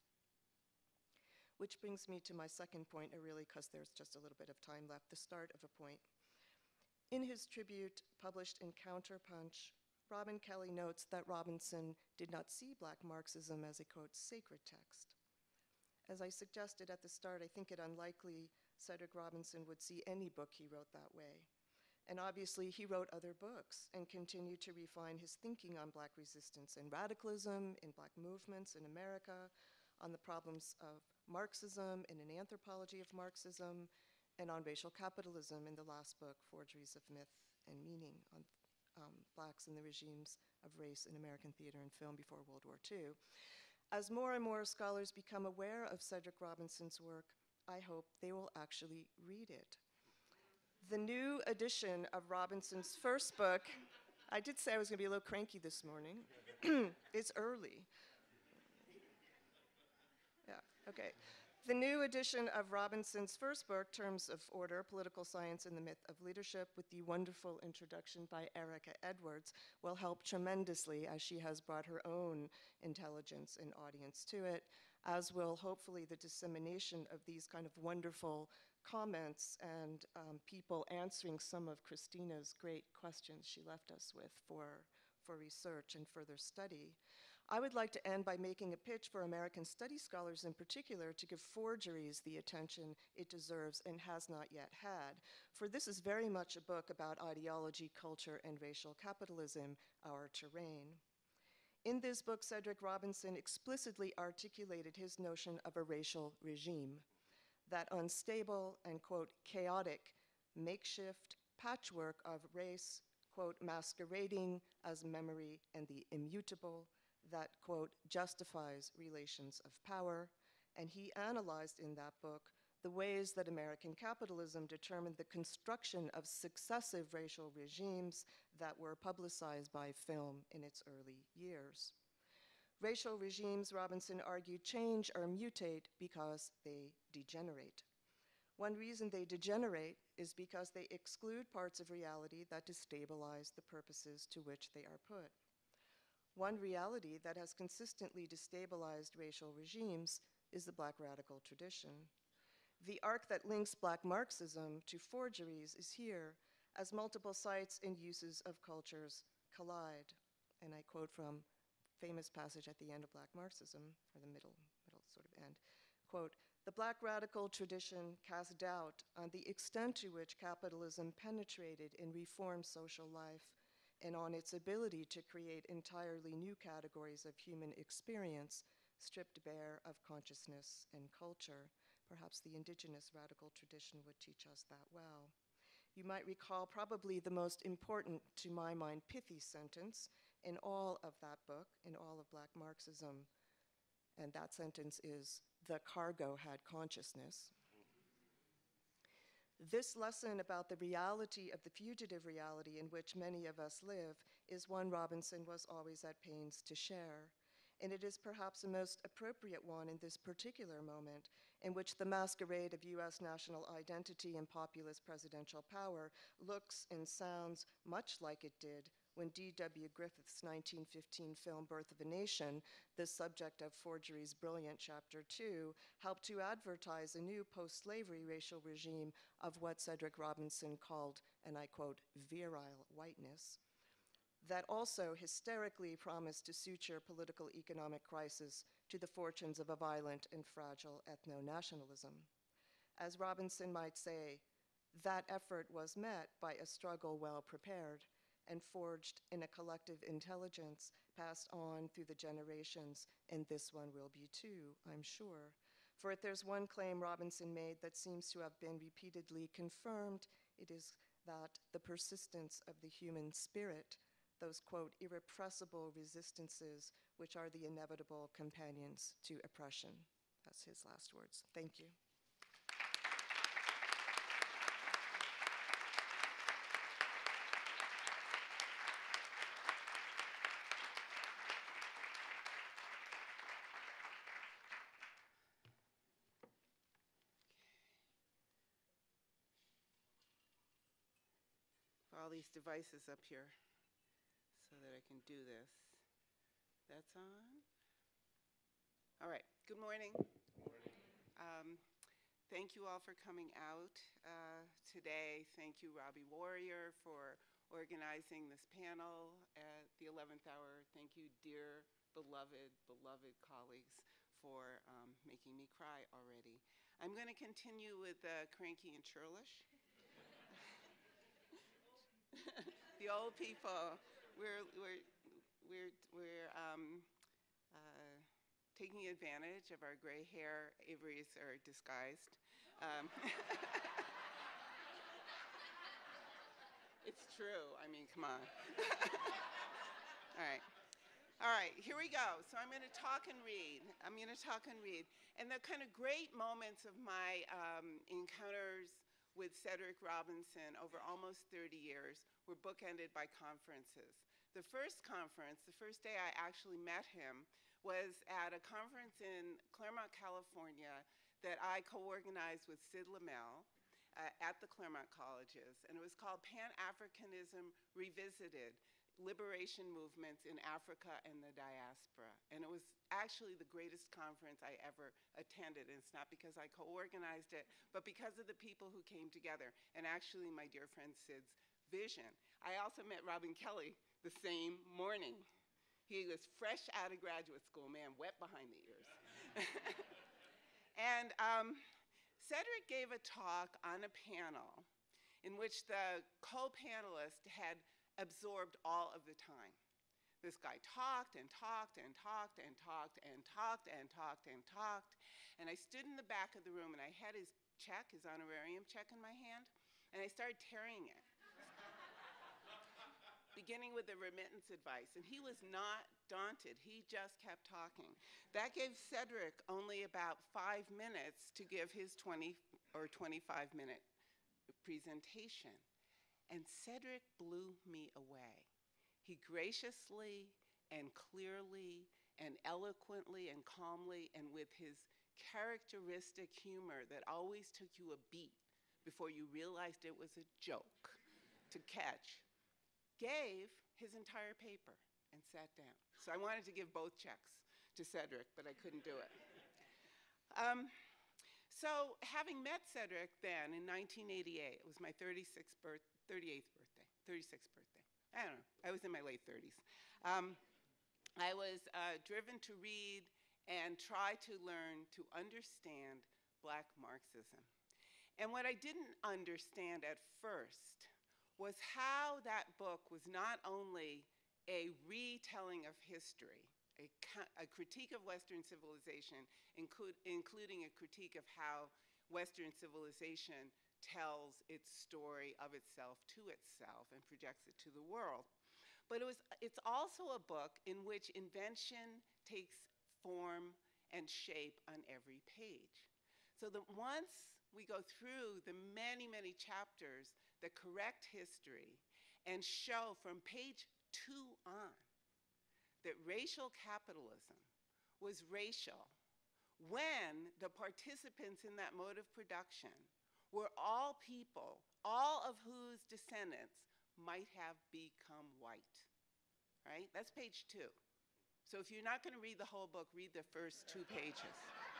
Which brings me to my second point, really, because there's just a little bit of time left, the start of a point. In his tribute published in Counterpunch, Robin Kelly notes that Robinson did not see Black Marxism as a, quote, sacred text. As I suggested at the start, I think it unlikely Cedric Robinson would see any book he wrote that way. And obviously, he wrote other books and continued to refine his thinking on Black resistance and radicalism in Black movements in America, on the problems of Marxism and an anthropology of Marxism, and on racial capitalism in the last book, Forgeries of Myth and Meaning, on Blacks and the regimes of race in American theater and film before World War II. As more and more scholars become aware of Cedric Robinson's work, I hope they will actually read it. The new edition of Robinson's first book, I did say I was going to be a little cranky this morning. It's early. Yeah, okay. The new edition of Robinson's first book, Terms of Order, Political Science and the Myth of Leadership, with the wonderful introduction by Erica Edwards, will help tremendously as she has brought her own intelligence and audience to it, as will hopefully the dissemination of these kind of wonderful comments and people answering some of Christina's great questions she left us with for research and further study. I would like to end by making a pitch for American studies scholars in particular to give forgeries the attention it deserves and has not yet had. For this is very much a book about ideology, culture, and racial capitalism, our terrain. In this book, Cedric Robinson explicitly articulated his notion of a racial regime, that unstable and, quote, chaotic makeshift patchwork of race, quote, masquerading as memory and the immutable, that, quote, justifies relations of power, and he analyzed in that book the ways that American capitalism determined the construction of successive racial regimes that were publicized by film in its early years. Racial regimes, Robinson argued, change or mutate because they degenerate. One reason they degenerate is because they exclude parts of reality that destabilize the purposes to which they are put. One reality that has consistently destabilized racial regimes is the Black radical tradition. The arc that links Black Marxism to forgeries is here, as multiple sites and uses of cultures collide. And I quote from famous passage at the end of Black Marxism, or the middle sort of end, quote, "The Black radical tradition casts doubt on the extent to which capitalism penetrated and reformed social life, and on its ability to create entirely new categories of human experience, stripped bare of consciousness and culture." Perhaps the indigenous radical tradition would teach us that well. You might recall probably the most important, to my mind, pithy sentence in all of that book, in all of Black Marxism, and that sentence is, "The cargo had consciousness." This lesson about the reality of the fugitive reality in which many of us live is one Robinson was always at pains to share. And it is perhaps the most appropriate one in this particular moment in which the masquerade of US national identity and populist presidential power looks and sounds much like it did when D.W. Griffith's 1915 film Birth of a Nation, the subject of Forgery's brilliant Chapter 2, helped to advertise a new post-slavery racial regime of what Cedric Robinson called, and I quote, "virile whiteness," that also hysterically promised to suture political economic crisis to the fortunes of a violent and fragile ethno-nationalism. As Robinson might say, that effort was met by a struggle well prepared and forged in a collective intelligence passed on through the generations, and this one will be too, I'm sure. For if there's one claim Robinson made that seems to have been repeatedly confirmed, it is that the persistence of the human spirit, those, quote, "irrepressible resistances which are the inevitable companions to oppression." That's his last words. Thank you. All these devices up here so that I can do this. That's on? All right, good morning. Good morning. Thank you all for coming out today. Thank you, Robbie Warrior, for organizing this panel at the 11th hour. Thank you, dear, beloved colleagues, for making me cry already. I'm going to continue with Cranky and Churlish. The old people, we're taking advantage of our gray hair. Avery's are disguised. It's true. I mean, come on. All right, here we go. So I'm going to talk and read. And the kind of great moments of my encounters with Cedric Robinson over almost 30 years were bookended by conferences. The first conference, the first day I actually met him, was at a conference in Claremont, California that I co-organized with Sid Lamel at the Claremont colleges. And it was called Pan-Africanism Revisited, Liberation Movements in Africa and the Diaspora. And it was actually the greatest conference I ever attended. And it's not because I co-organized it, but because of the people who came together. And actually my dear friend Sid's vision. I also met Robin Kelly the same morning. He was fresh out of graduate school, man, wet behind the ears. And Cedric gave a talk on a panel in which the co-panelist had absorbed all of the time. This guy talked and talked and talked and talked and talked and talked and talked. And I stood in the back of the room and I had his check, his honorarium check in my hand, and I started tearing it. Beginning with the remittance advice. And he was not daunted. He just kept talking. That gave Cedric only about 5 minutes to give his 20 or 25-minute presentation. And Cedric blew me away. He graciously and clearly and eloquently and calmly and with his characteristic humor that always took you a beat before you realized it was a joke to catch, gave his entire paper and sat down. So I wanted to give both checks to Cedric, but I couldn't do it. So having met Cedric then in 1988, it was my 38th birthday. I don't know, I was in my late 30s. I was driven to read and try to learn to understand Black Marxism. And what I didn't understand at first was how that book was not only a retelling of history, a critique of Western civilization, including a critique of how Western civilization tells its story of itself to itself and projects it to the world. But it's also a book in which invention takes form and shape on every page. So that once we go through the many, many chapters that correct history and show from page 2 on that racial capitalism was racial when the participants in that mode of production were all people, all of whose descendants might have become white, right? That's page 2. So if you're not going to read the whole book, read the first 2 pages.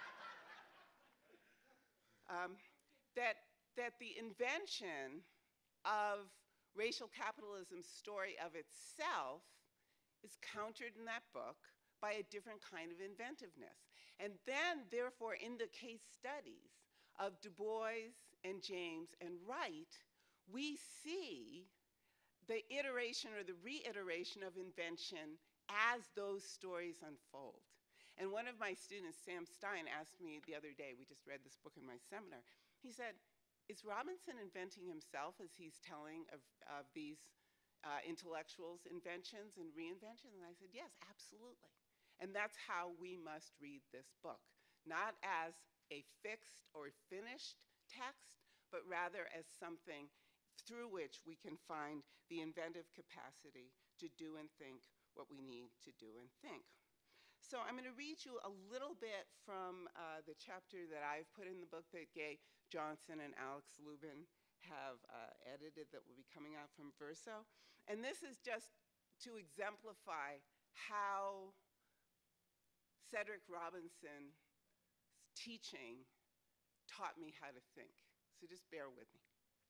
That the invention of racial capitalism's story of itself is countered in that book by a different kind of inventiveness. And then, therefore, in the case studies of Du Bois and James and Wright, we see the iteration or the reiteration of invention as those stories unfold. And one of my students, Sam Stein, asked me the other day, we just read this book in my seminar, he said, is Robinson inventing himself as he's telling of these intellectuals' inventions and reinventions? And I said, yes, absolutely. And that's how we must read this book, not as a fixed or finished text, but rather as something through which we can find the inventive capacity to do and think what we need to do and think. So I'm going to read you a little bit from the chapter that I've put in the book that Gay Johnson and Alex Lubin have edited that will be coming out from Verso. And this is just to exemplify how Cedric Robinson's teaching taught me how to think. So just bear with me.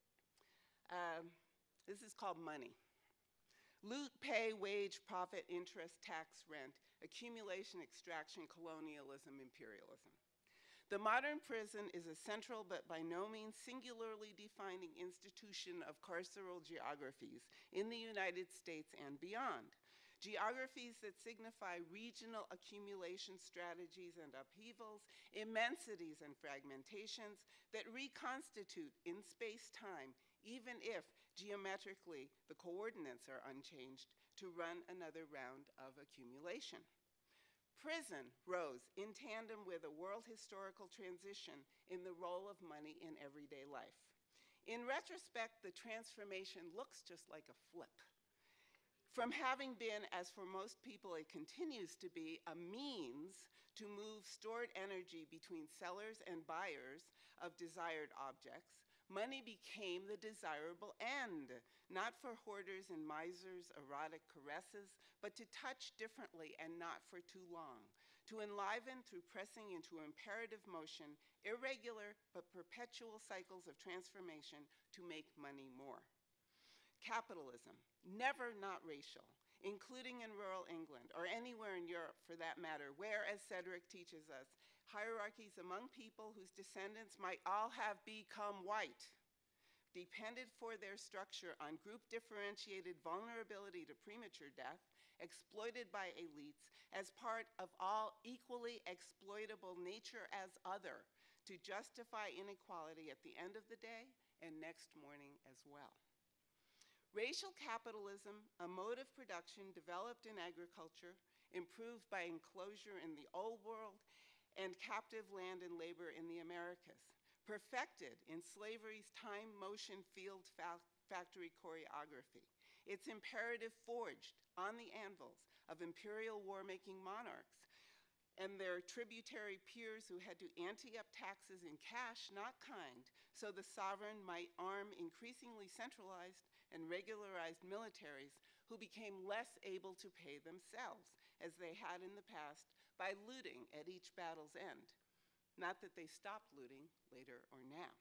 This is called money. Loot, pay, wage, profit, interest, tax, rent, accumulation, extraction, colonialism, imperialism. The modern prison is a central but by no means singularly defining institution of carceral geographies in the United States and beyond. Geographies that signify regional accumulation strategies and upheavals, immensities and fragmentations that reconstitute in space-time, even if geometrically the coordinates are unchanged, to run another round of accumulation. Prison rose in tandem with a world historical transition in the role of money in everyday life. In retrospect, the transformation looks just like a flip. From having been, as for most people it continues to be, a means to move stored energy between sellers and buyers of desired objects, money became the desirable end, not for hoarders and misers' erotic caresses, but to touch differently and not for too long, to enliven through pressing into imperative motion, irregular but perpetual cycles of transformation to make money more. Capitalism, never not racial, including in rural England or anywhere in Europe for that matter, where, as Cedric teaches us, hierarchies among people whose descendants might all have become white, depended for their structure on group-differentiated vulnerability to premature death, exploited by elites as part of all equally exploitable nature as other, to justify inequality at the end of the day and next morning as well. Racial capitalism, a mode of production developed in agriculture, improved by enclosure in the Old World, and captive land and labor in the Americas, perfected in slavery's time, motion, field, factory choreography. Its imperative forged on the anvils of imperial war-making monarchs, and their tributary peers who had to ante up taxes in cash, not kind, so the sovereign might arm increasingly centralized and regularized militaries who became less able to pay themselves, as they had in the past, by looting at each battle's end. Not that they stopped looting later or now.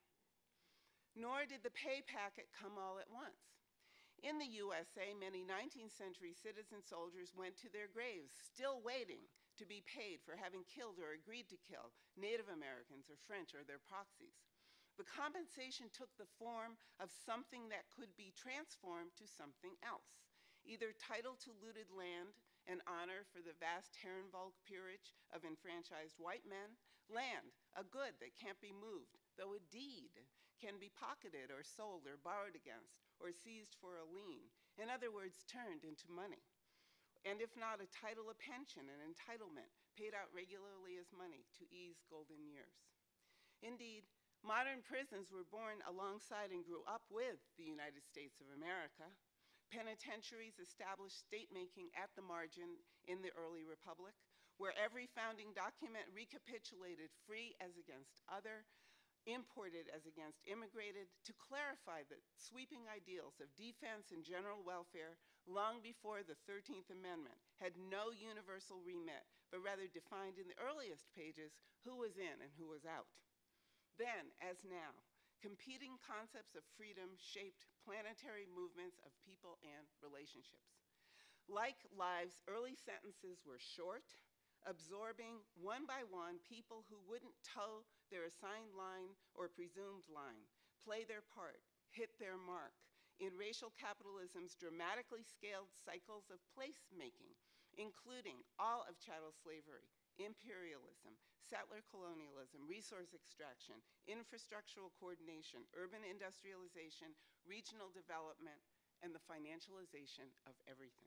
Nor did the pay packet come all at once. In the USA, many 19th century citizen soldiers went to their graves, still waiting to be paid for having killed or agreed to kill Native Americans or French or their proxies. The compensation took the form of something that could be transformed to something else, either title to looted land and honor for the vast Herrenvolk peerage of enfranchised white men, land, a good that can't be moved, though a deed can be pocketed or sold or borrowed against or seized for a lien, in other words, turned into money. And if not a title, a pension, an entitlement, paid out regularly as money to ease golden years. Indeed, modern prisons were born alongside and grew up with the United States of America. Penitentiaries established state-making at the margin in the early republic, where every founding document recapitulated free as against other, imported as against immigrated, to clarify the sweeping ideals of defense and general welfare long before the 13th Amendment had no universal remit, but rather defined in the earliest pages who was in and who was out. Then, as now, competing concepts of freedom shaped planetary movements of people and relationships. Like lives, early sentences were short, absorbing one by one people who wouldn't toe their assigned line or presumed line, play their part, hit their mark in racial capitalism's dramatically scaled cycles of placemaking, including all of chattel slavery, imperialism, settler colonialism, resource extraction, infrastructural coordination, urban industrialization, regional development, and the financialization of everything.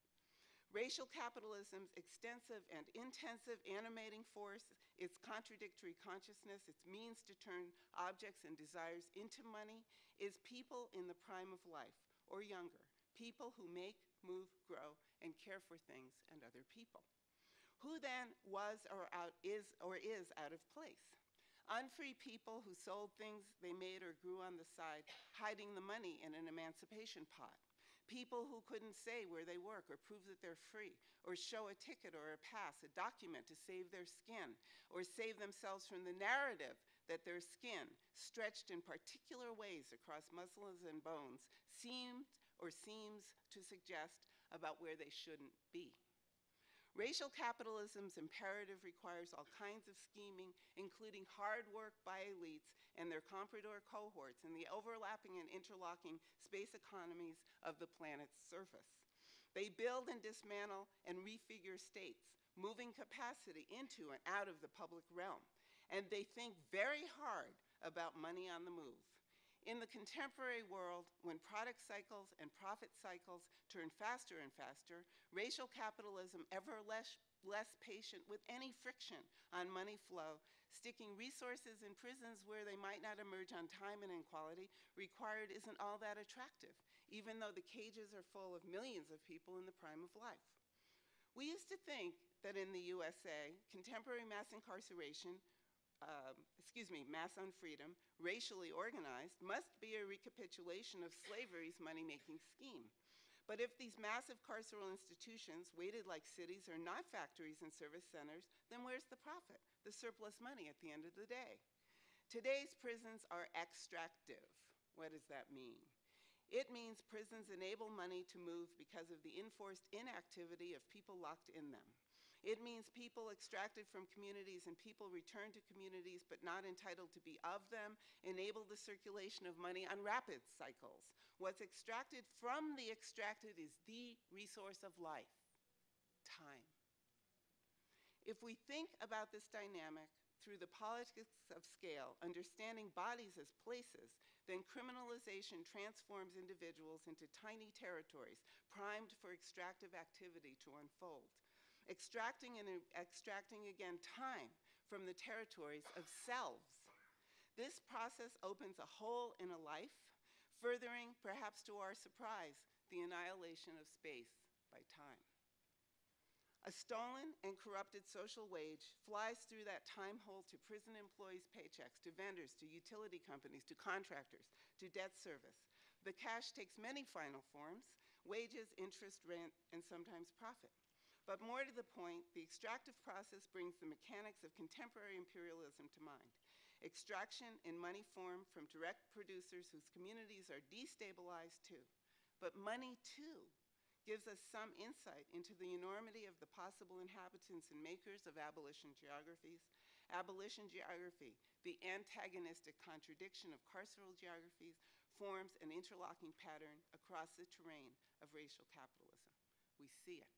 Racial capitalism's extensive and intensive animating force, its contradictory consciousness, its means to turn objects and desires into money, is people in the prime of life, or younger, people who make, move, grow, and care for things and other people. Who then was or is out of place? Unfree people who sold things they made or grew on the side, hiding the money in an emancipation pot. People who couldn't say where they work or prove that they're free, or show a ticket or a pass, a document to save their skin, or save themselves from the narrative that their skin, stretched in particular ways across muscles and bones, seems to suggest about where they shouldn't be. Racial capitalism's imperative requires all kinds of scheming, including hard work by elites and their comprador cohorts in the overlapping and interlocking space economies of the planet's surface. They build and dismantle and refigure states, moving capacity into and out of the public realm. And they think very hard about money on the move. In the contemporary world, when product cycles and profit cycles turn faster and faster, racial capitalism, ever less patient with any friction on money flow, sticking resources in prisons where they might not emerge on time and in quality required isn't all that attractive, even though the cages are full of millions of people in the prime of life. We used to think that in the USA, contemporary mass incarceration, mass unfreedom, racially organized, must be a recapitulation of slavery's money-making scheme. But if these massive carceral institutions, weighted like cities, are not factories and service centers, then where's the profit, the surplus money at the end of the day? Today's prisons are extractive. What does that mean? It means prisons enable money to move because of the enforced inactivity of people locked in them. It means people extracted from communities and people returned to communities but not entitled to be of them enable the circulation of money on rapid cycles. What's extracted from the extracted is the resource of life, time. If we think about this dynamic through the politics of scale, understanding bodies as places, then criminalization transforms individuals into tiny territories primed for extractive activity to unfold. Extracting again time from the territories of selves. This process opens a hole in a life, furthering, perhaps to our surprise, the annihilation of space by time. A stolen and corrupted social wage flies through that time hole to prison employees' paychecks, to vendors, to utility companies, to contractors, to debt service. The cash takes many final forms: wages, interest, rent, and sometimes profit. But more to the point, the extractive process brings the mechanics of contemporary imperialism to mind. Extraction in money form from direct producers whose communities are destabilized too. But money too gives us some insight into the enormity of the possible inhabitants and makers of abolition geographies. Abolition geography, the antagonistic contradiction of carceral geographies, forms an interlocking pattern across the terrain of racial capitalism. We see it.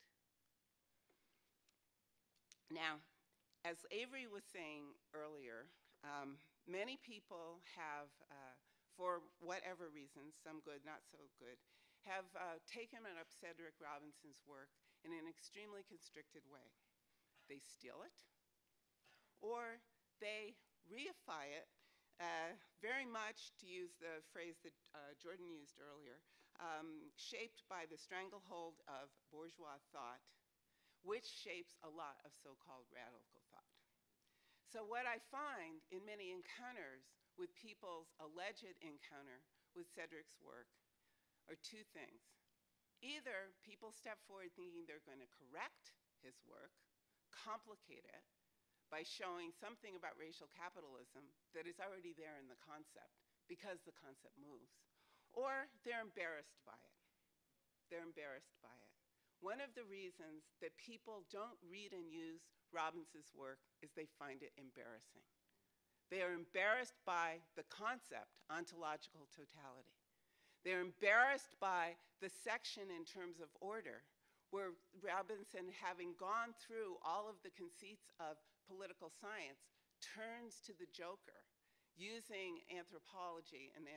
Now, as Avery was saying earlier, many people have, for whatever reasons, some good, not so good, have taken up Cedric Robinson's work in an extremely constricted way. They steal it, or they reify it, very much, to use the phrase that Jordan used earlier, shaped by the stranglehold of bourgeois thought, which shapes a lot of so-called radical thought. So what I find in many encounters with people's alleged encounter with Cedric's work are two things. Either people step forward thinking they're going to correct his work, complicate it, by showing something about racial capitalism that is already there in the concept because the concept moves, or they're embarrassed by it. They're embarrassed by it. One of the reasons that people don't read and use Robinson's work is they find it embarrassing. They are embarrassed by the concept, ontological totality. They're embarrassed by the section in terms of order, where Robinson, having gone through all of the conceits of political science, turns to the joker, using anthropology and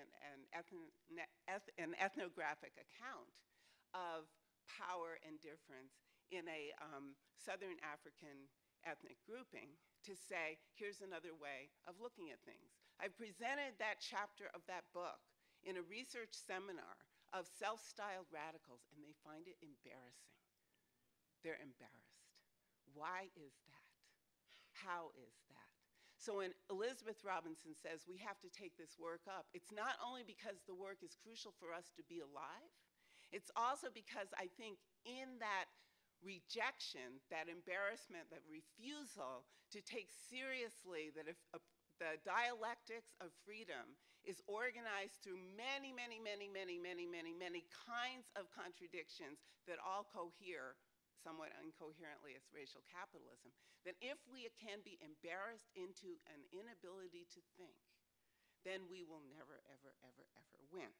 an ethnographic account of power and difference in a Southern African ethnic grouping to say, here's another way of looking at things. I presented that chapter of that book in a research seminar of self-styled radicals, and they find it embarrassing. They're embarrassed. Why is that? How is that? So when Elizabeth Robinson says we have to take this work up, it's not only because the work is crucial for us to be alive, it's also because I think in that rejection, that embarrassment, that refusal to take seriously that if the dialectics of freedom is organized through many, many, many, many, many, many, many kinds of contradictions that all cohere somewhat incoherently as racial capitalism, then if we can be embarrassed into an inability to think, then we will never, ever, ever, ever win.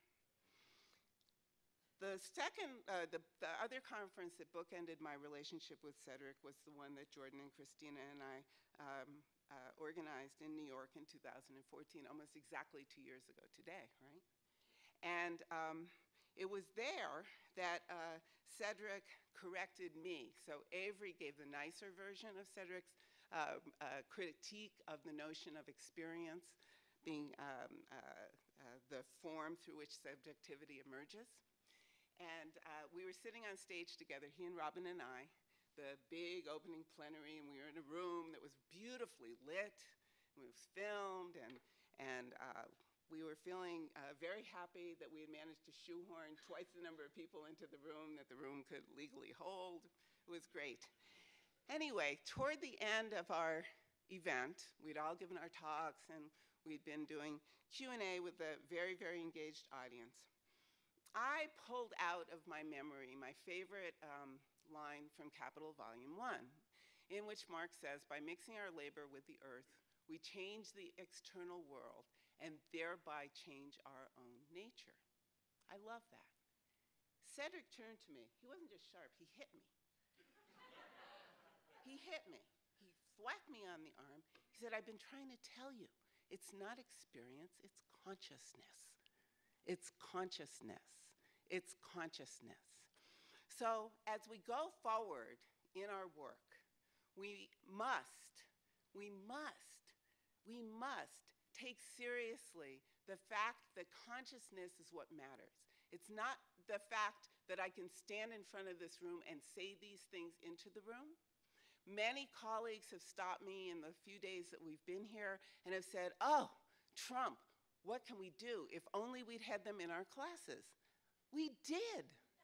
The other conference that bookended my relationship with Cedric was the one that Jordan and Christina and I organized in New York in 2014, almost exactly 2 years ago today, right? And it was there that Cedric corrected me. So Avery gave the nicer version of Cedric's critique of the notion of experience being the form through which subjectivity emerges. And we were sitting on stage together, he and Robin and I, the big opening plenary, and we were in a room that was beautifully lit, and it was filmed, and we were feeling very happy that we had managed to shoehorn twice the number of people into the room that the room could legally hold. It was great. Anyway, toward the end of our event, we'd all given our talks, and we'd been doing Q&A with a very, very engaged audience. I pulled out of my memory my favorite line from Capital Volume 1, in which Marx says, by mixing our labor with the earth, we change the external world and thereby change our own nature. I love that. Cedric turned to me. He wasn't just sharp, he hit me. He hit me. He thwacked me on the arm. He said, I've been trying to tell you, it's not experience, it's consciousness. It's consciousness. It's consciousness. So as we go forward in our work, we must take seriously the fact that consciousness is what matters. It's not the fact that I can stand in front of this room and say these things into the room. Many colleagues have stopped me in the few days that we've been here and have said, oh, Trump, what can we do? If only we'd had them in our classes. We did.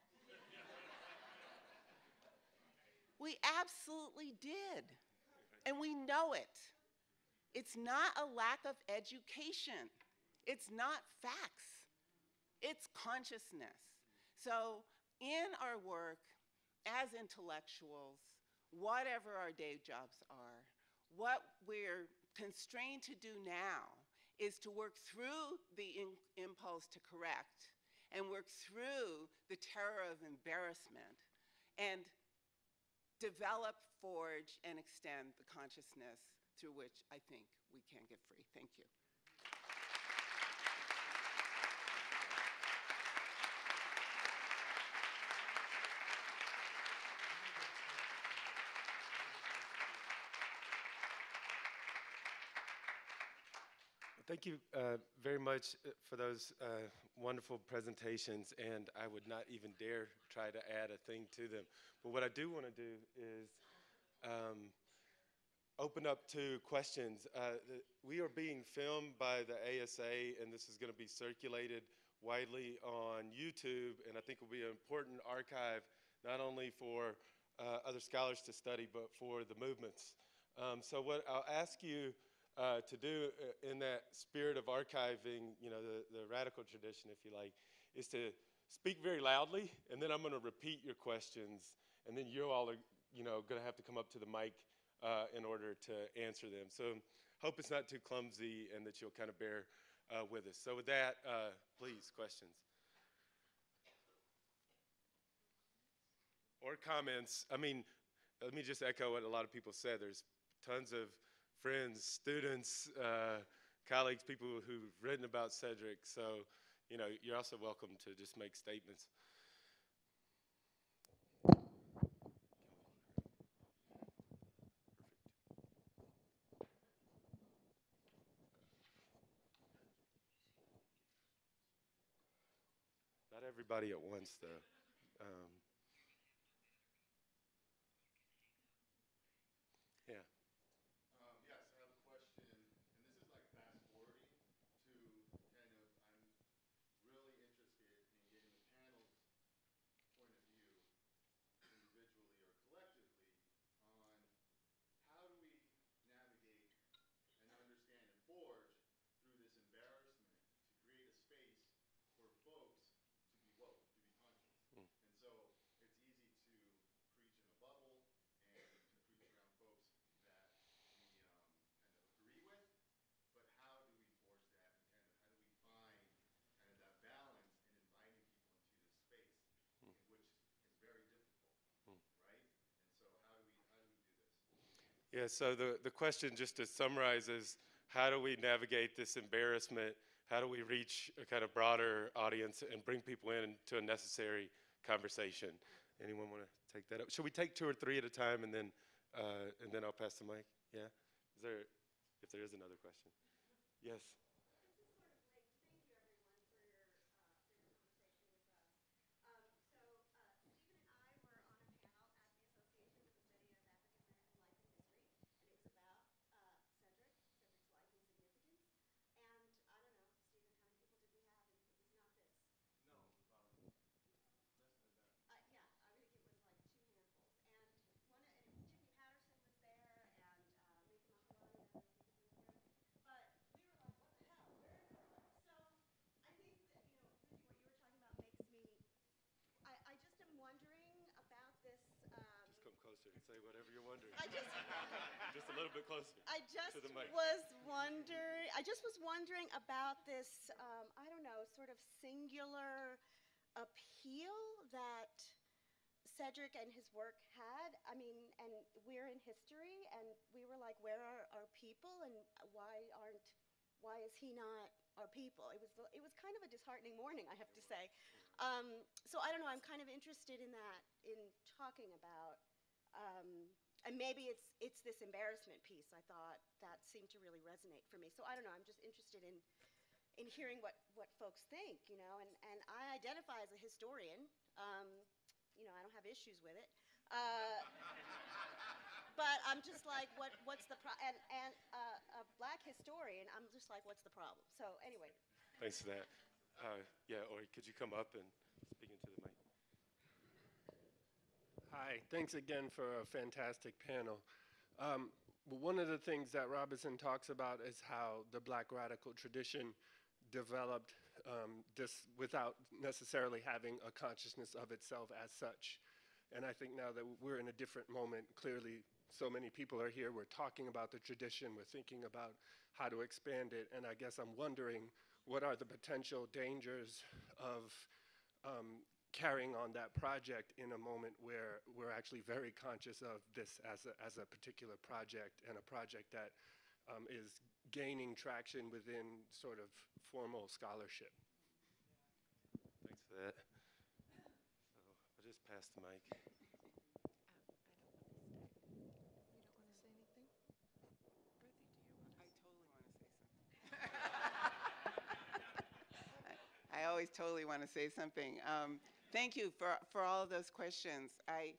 We absolutely did. And we know it. It's not a lack of education. It's not facts. It's consciousness. So in our work as intellectuals, whatever our day jobs are, what we're constrained to do now is to work through the impulse to correct and work through the terror of embarrassment and develop, forge, and extend the consciousness through which I think we can get free. Thank you. Thank you very much for those wonderful presentations, and I would not even dare try to add a thing to them. But what I do want to do is open up to questions. We are being filmed by the ASA, and this is going to be circulated widely on YouTube, and I think will be an important archive, not only for other scholars to study, but for the movements. So what I'll ask you to do in that spirit of archiving, you know, the radical tradition, if you like, is to speak very loudly, and then I'm going to repeat your questions, and then you all are, you know, going to have to come up to the mic in order to answer them. So hope it's not too clumsy and that you'll kind of bear with us. So with that, please, questions. Or comments. I mean, let me just echo what a lot of people said. There's tons of friends, students, colleagues, people who've written about Cedric. So, you know, you're also welcome to just make statements. Not everybody at once, though. Yeah. Yes, I have a question, and this is like fast forwarding to kind of, I'm really interested in getting the panel's point of view, individually or collectively, on how do we navigate and understand and forge through this embarrassment to create a space for folks to be woke, to be conscious. And so it's easy to preach in a bubble and to preach around folks that we kind of agree with, but how do we forge that, and kind of how do we find kind of that balance in inviting people into this space, in which is very difficult, right? And so how do we do this? Yeah, so the question, just to summarize, is how do we navigate this embarrassment? How do we reach a kind of broader audience and bring people into a necessary conversation? Anyone want to take that up? Should we take 2 or 3 at a time, and then I'll pass the mic? Yeah? Is there, if there is another question? Yes? Say whatever you're wondering. Just a little bit closer. I just to the mic. was wondering about this, I don't know, sort of singular appeal that Cedric and his work had. I mean, and we're in history, and we were like, where are our people, and why is he not our people? It was kind of a disheartening morning, I have to say. So I don't know, I'm kind of interested in that, in talking about. And maybe it's this embarrassment piece. I thought that seemed to really resonate for me. So I don't know, I'm just interested in hearing what folks think, you know, and I identify as a historian. You know, I don't have issues with it. But, you know, I think it's important to talk about, you know, the history of the But I'm just like, what's the and a black historian, I'm just like, what's the problem? So anyway. Thanks for that. Yeah, or could you come up and speak into the mic? Hi, thanks again for a fantastic panel. One of the things that Robinson talks about is how the black radical tradition developed this without necessarily having a consciousness of itself as such. And I think now that we're in a different moment, clearly so many people are here, we're talking about the tradition, we're thinking about how to expand it, and I guess I'm wondering what are the potential dangers of carrying on that project in a moment where we're actually very conscious of this as a particular project, and a project that is gaining traction within sort of formal scholarship. Thanks for that. So I'll just pass the mic. I always totally want to say something. Thank you for all of those questions. I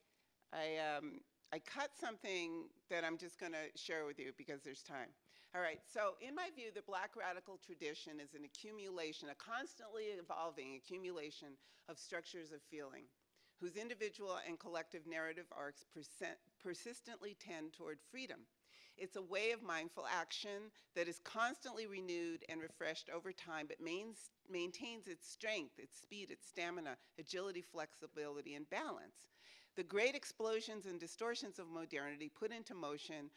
cut something that I'm just going to share with you because there's time. All right, so in my view, the black radical tradition is an accumulation, a constantly evolving accumulation of structures of feeling, whose individual and collective narrative arcs persistently tend toward freedom. It's a way of mindful action that is constantly renewed and refreshed over time, but maintains its strength, its speed, its stamina, agility, flexibility, and balance. The great explosions and distortions of modernity put into motion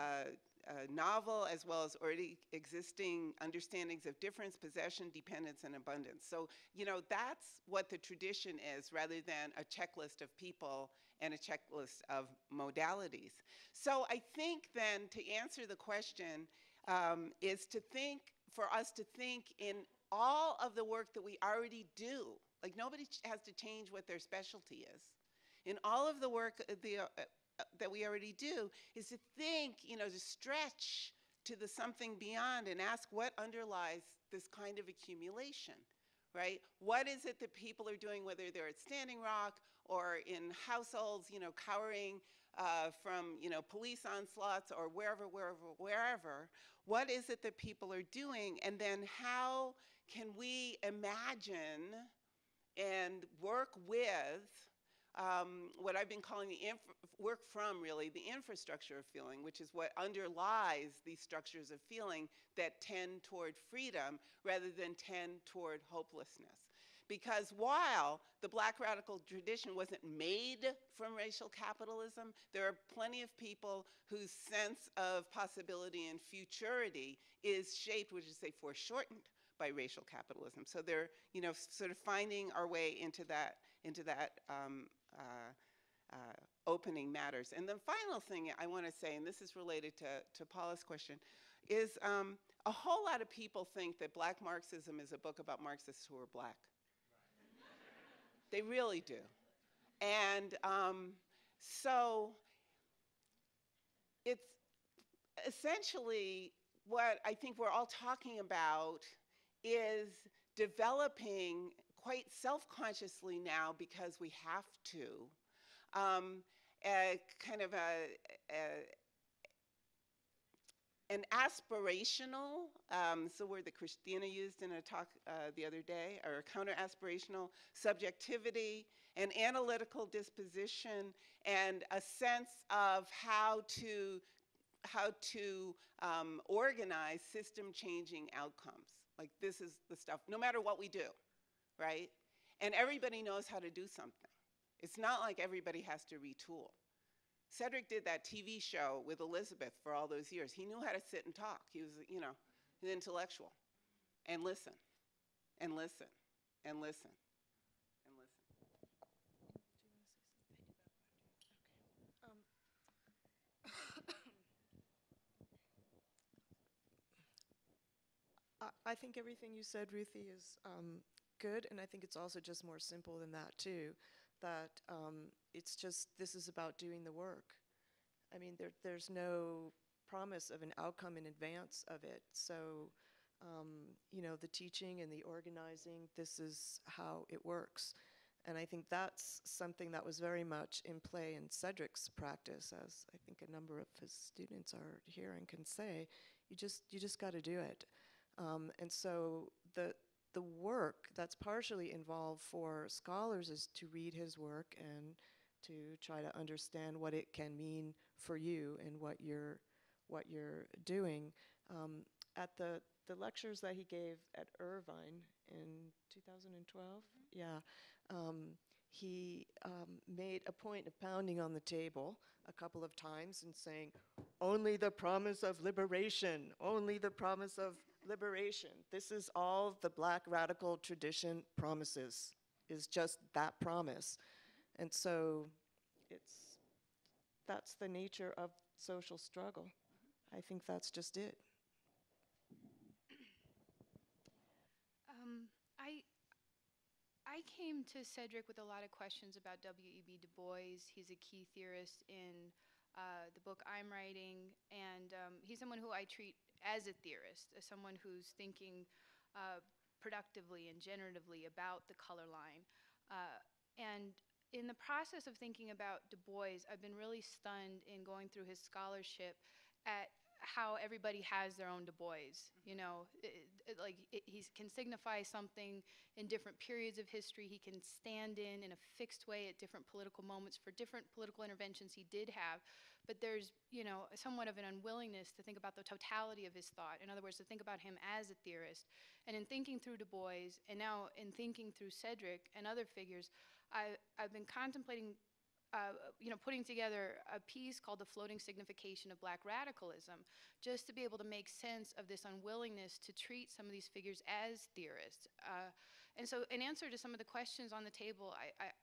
novel as well as already existing understandings of difference, possession, dependence, and abundance. So, you know, that's what the tradition is, rather than a checklist of people and a checklist of modalities. So I think then, to answer the question, is to think, for us to think in all of the work that we already do. Like, nobody has to change what their specialty is. In all of the work that we already do, is to think, you know, to stretch to the something beyond and ask what underlies this kind of accumulation, right? What is it that people are doing, whether they're at Standing Rock or in households, you know, cowering from, you know, police onslaughts or wherever. What is it that people are doing? And then how can we imagine and work with what I've been calling work from, really, the infrastructure of feeling, which is what underlies these structures of feeling that tend toward freedom rather than tend toward hopelessness. Because while the black radical tradition wasn't made from racial capitalism, there are plenty of people whose sense of possibility and futurity is shaped, which is, say, foreshortened by racial capitalism. So they're, you know, sort of finding our way into that opening matters. And the final thing I want to say, and this is related to Paula's question, is a whole lot of people think that Black Marxism is a book about Marxists who are black. They really do. And so it's essentially what I think we're all talking about is developing quite self-consciously now, because we have to, a kind of an aspirational, it's a word that Christina used in a talk the other day, or counter-aspirational subjectivity, an analytical disposition, and a sense of how to organize system-changing outcomes. Like, this is the stuff, no matter what we do, right? And everybody knows how to do something. It's not like everybody has to retool. Cedric did that TV show with Elizabeth for all those years. He knew how to sit and talk. He was, you know, an intellectual. And listen, and listen, and listen, and listen. I think everything you said, Ruthie, is good, and I think it's also just more simple than that, too. That it's just, this is about doing the work. I mean, there's no promise of an outcome in advance of it. So, you know, the teaching and the organizing, this is how it works. And I think that's something that was very much in play in Cedric's practice, as I think a number of his students are here and can say. You just got to do it. And so the work that's partially involved for scholars is to read his work and to try to understand what it can mean for you and what you're doing. At the lectures that he gave at Irvine in 2012, yeah, he made a point of pounding on the table a couple of times and saying, only the promise of liberation, only the promise of liberation. This is all the Black radical tradition promises, is just that promise. And so that's the nature of social struggle. I think that's just it. I came to Cedric with a lot of questions about W.E.B. Du Bois. He's a key theorist in the book I'm writing, and he's someone who I treat as a theorist, as someone who's thinking productively and generatively about the color line. And in the process of thinking about Du Bois, I've been really stunned in going through his scholarship at how everybody has their own Du Bois. You know, he can signify something in different periods of history. He can stand in a fixed way at different political moments for different political interventions he did have. But there's, you know, somewhat of an unwillingness to think about the totality of his thought. In other words, to think about him as a theorist. And in thinking through Du Bois, and now in thinking through Cedric and other figures, I've been contemplating putting together a piece called The Floating Signification of Black Radicalism, just to be able to make sense of this unwillingness to treat some of these figures as theorists. And so in answer to some of the questions on the table,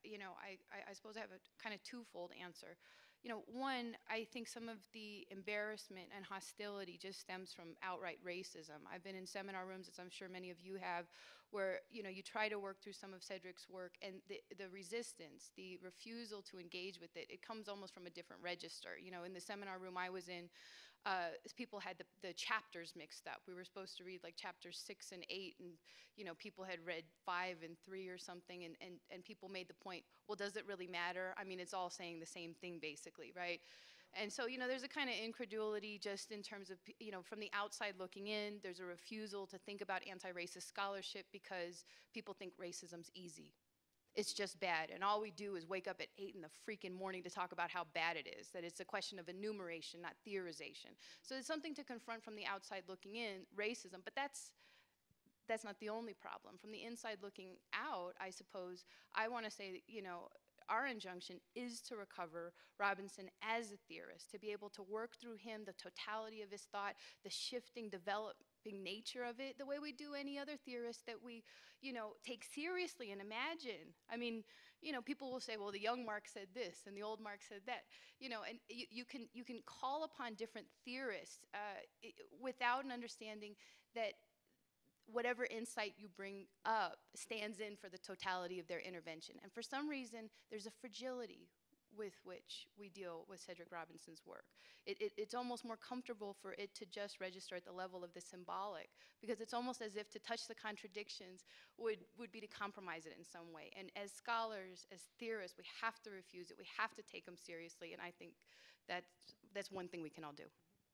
I suppose I have a kind of twofold answer. You know, one, I think some of the embarrassment and hostility just stems from outright racism. I've been in seminar rooms, as I'm sure many of you have, where, you know, you try to work through some of Cedric's work, and the resistance, the refusal to engage with it, it comes almost from a different register. You know, in the seminar room I was in, people had the chapters mixed up. We were supposed to read like chapters 6 and 8, and, you know, people had read 5 and 3 or something, and people made the point, well, does it really matter? I mean, it's all saying the same thing, basically, right? And so, you know, there's a kind of incredulity just in terms of, you know, from the outside looking in, there's a refusal to think about anti-racist scholarship because people think racism's easy. It's just bad, and all we do is wake up at 8 in the freaking morning to talk about how bad it is, that it's a question of enumeration, not theorization. So it's something to confront from the outside looking in, racism, but that's not the only problem. From the inside looking out, I suppose, I want to say that, you know, our injunction is to recover Robinson as a theorist, to be able to work through him, the totality of his thought, the shifting, developing nature of it, the way we do any other theorist that we, you know, take seriously and imagine. I mean, you know, people will say, well, the young Marx said this and the old Marx said that, you know, and you can call upon different theorists without an understanding that whatever insight you bring up stands in for the totality of their intervention. And for some reason, there's a fragility with which we deal with Cedric Robinson's work. It's almost more comfortable for it to just register at the level of the symbolic, because it's almost as if to touch the contradictions would be to compromise it in some way. And as scholars, as theorists, we have to refuse it. We have to take them seriously, and I think that's one thing we can all do.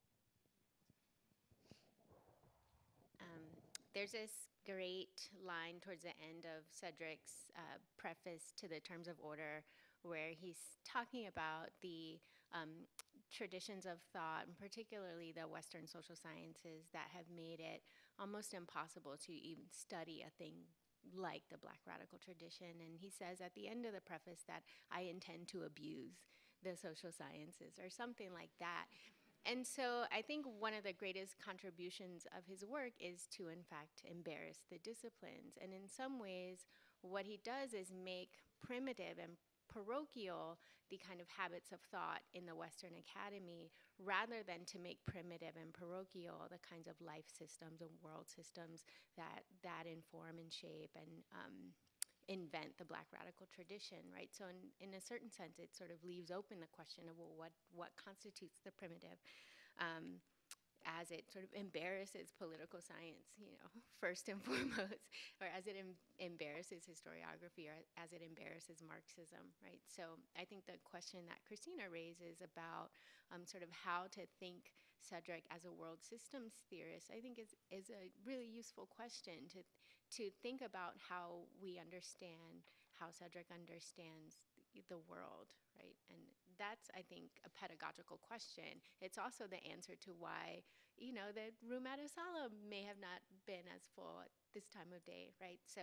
There's this great line towards the end of Cedric's preface to the Terms of Order, where he's talking about the traditions of thought, and particularly the Western social sciences, that have made it almost impossible to even study a thing like the Black radical tradition. And he says at the end of the preface that I intend to abuse the social sciences, or something like that. And so I think one of the greatest contributions of his work is to, in fact, embarrass the disciplines. And in some ways, what he does is make primitive and parochial the kind of habits of thought in the Western Academy, rather than to make primitive and parochial the kinds of life systems and world systems that inform and shape and invent the Black radical tradition, right? So in a certain sense, it sort of leaves open the question of, well, what constitutes the primitive? as it sort of embarrasses political science, you know, first and foremost, or as it embarrasses historiography, or as it embarrasses Marxism, right? So I think the question that Christina raises about sort of how to think Cedric as a world systems theorist, I think is a really useful question to think about how we understand, how Cedric understands the world, right? And that's, I think, a pedagogical question. It's also the answer to why, you know, the room at Usala may have not been as full at this time of day, right? So.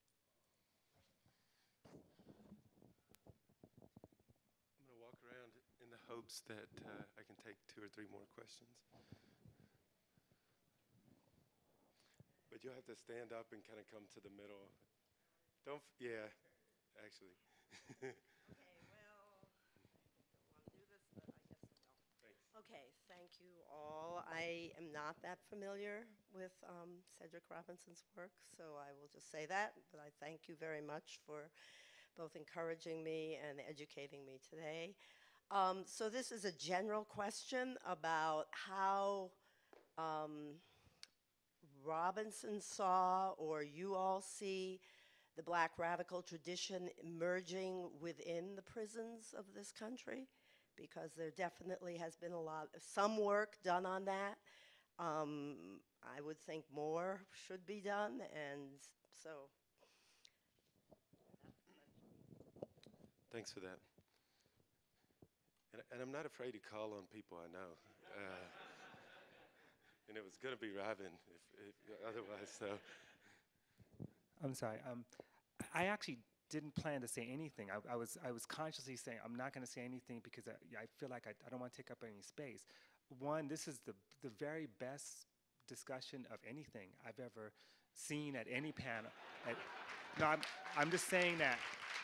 I'm going to walk around in the hopes that I can take 2 or 3 more questions. But you'll have to stand up and kind of come to the middle. Yeah, actually. Okay, well, I don't want to do this, but I guess I will. Thanks. Okay, thank you all. I am not that familiar with Cedric Robinson's work, so I will just say that, but I thank you very much for both encouraging me and educating me today. So this is a general question about how Robinson saw, or you all see, the Black radical tradition emerging within the prisons of this country, because there definitely has been some work done on that. I would think more should be done, and so. Thanks for that. And I'm not afraid to call on people I know. And it was going to be Robin, if otherwise, so. I'm sorry. I actually didn't plan to say anything. I was consciously saying I'm not going to say anything because I feel like I don't want to take up any space. One, this is the very best discussion of anything I've ever seen at any panel. No, I'm just saying that.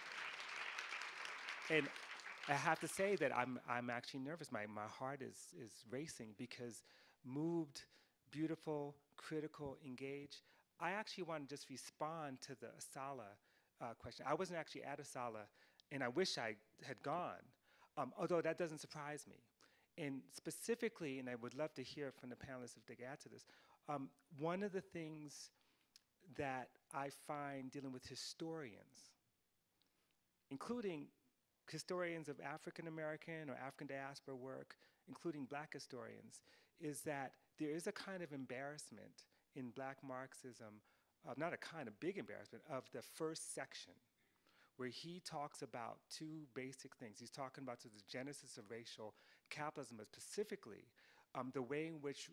And I have to say that I'm actually nervous. My heart is racing because moved, beautiful, critical, engaged. I actually want to just respond to the Usala question. I wasn't actually at Usala, and I wish I had gone, although that doesn't surprise me. And specifically, and I would love to hear from the panelists if they could add to this, one of the things that I find dealing with historians, including historians of African American or African diaspora work, including Black historians, is that there is a kind of embarrassment in Black Marxism, not a kind of big embarrassment, of the first section, where he talks about 2 basic things. He's talking about the genesis of racial capitalism, but specifically the way in which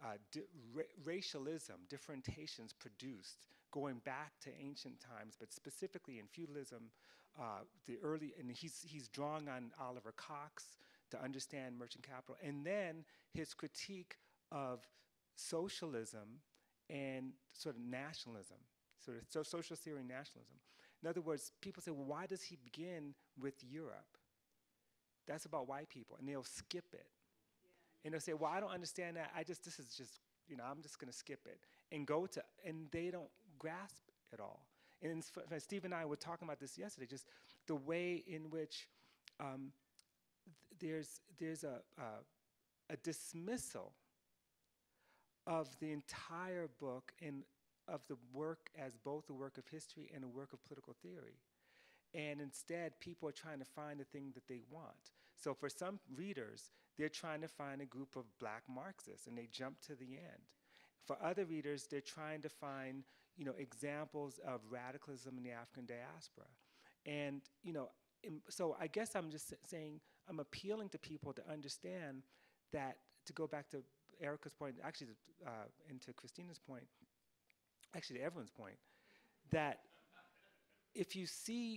racialism, differentiations produced, going back to ancient times, but specifically in feudalism, and he's drawing on Oliver Cox to understand merchant capital, and then his critique of socialism and sort of nationalism, sort of social theory nationalism. In other words, people say, well, why does he begin with Europe? That's about white people, and they'll skip it. Yeah. And they'll say, well, I don't understand that. This is just, you know, I'm just going to skip it and and they don't grasp it all. And Steve and I were talking about this yesterday, just the way in which there's a dismissal of the entire book and of the work as both a work of history and a work of political theory. And instead, people are trying to find the thing that they want. So for some readers, they're trying to find a group of Black Marxists, and they jump to the end. For other readers, they're trying to find, you know, examples of radicalism in the African diaspora. And, you know, so I guess I'm just saying, I'm appealing to people to understand that, to go back to Erica's point, actually, and to Christina's point, actually to everyone's point, that if you see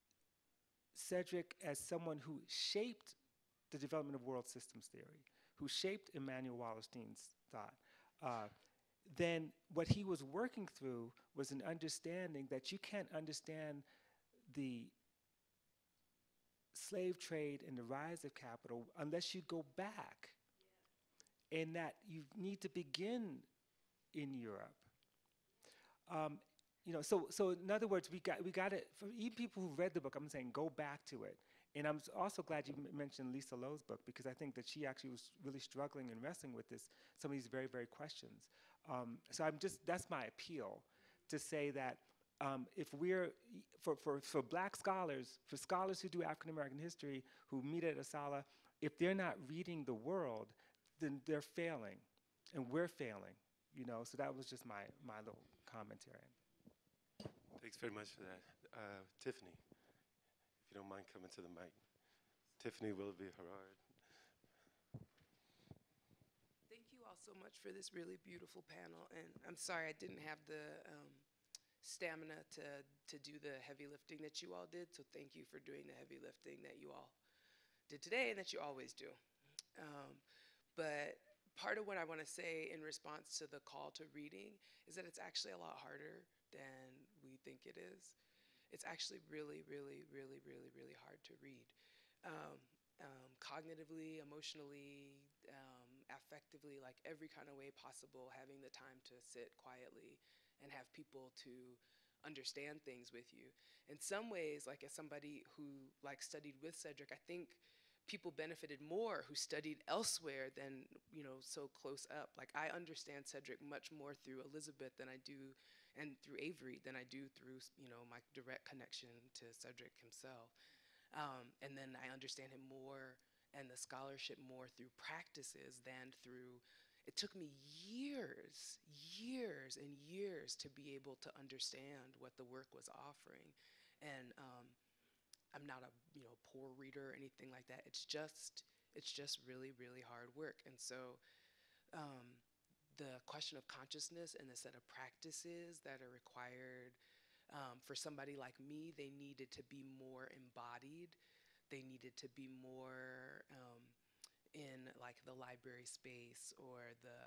Cedric as someone who shaped the development of world systems theory, who shaped Immanuel Wallerstein's thought, then what he was working through was an understanding that you can't understand the slave trade and the rise of capital unless you go back. Yeah. And that you need to begin in Europe. You know, so in other words, we got it. For even people who read the book, I'm saying go back to it And I'm also glad you mentioned Lisa Lowe's book, because I think that she actually was really struggling and wrestling with some of these very, very questions. So that's my appeal, to say that if we're, for black scholars, for scholars who do African American history, who meet at Asala, if they're not reading the world, then they're failing, and we're failing, So that was just my little commentary. Thanks very much for that. Tiffany, if you don't mind coming to the mic. Tiffany Willoughby Herard. Thank you all so much for this really beautiful panel. And I'm sorry I didn't have the stamina to do the heavy lifting that you all did. So thank you for doing the heavy lifting that you all did today and that you always do. But part of what I want to say in response to the call to reading is that it's actually a lot harder than we think it is. It's actually really, really, really, really, really hard to read. Cognitively, emotionally, affectively, like every kind of way possible, having the time to sit quietly and have people to understand things with you. In some ways, like as somebody who studied with Cedric, I think people benefited more who studied elsewhere than, so close up. Like I understand Cedric much more through Elizabeth than I do, and through Avery than I do through, my direct connection to Cedric himself. And then I understand him more and the scholarship more through practices than through, it took me years and years to be able to understand what the work was offering. And I'm not a poor reader or anything like that. It's just really, really hard work. And so the question of consciousness and the set of practices that are required for somebody like me, they needed to be more embodied. They needed to be more in like the library space or the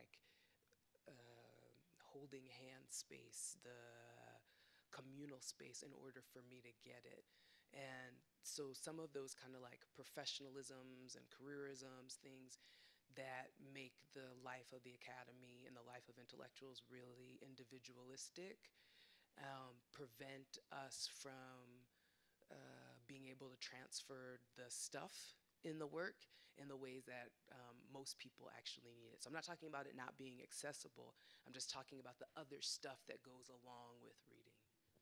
holding hand space, the communal space in order for me to get it. And so some of those kind of like professionalisms and careerisms, things that make the life of the academy and the life of intellectuals really individualistic, prevent us from being able to transfer the stuff in the work in the ways that most people actually need it. So I'm not talking about it not being accessible. I'm just talking about the other stuff that goes along with reading.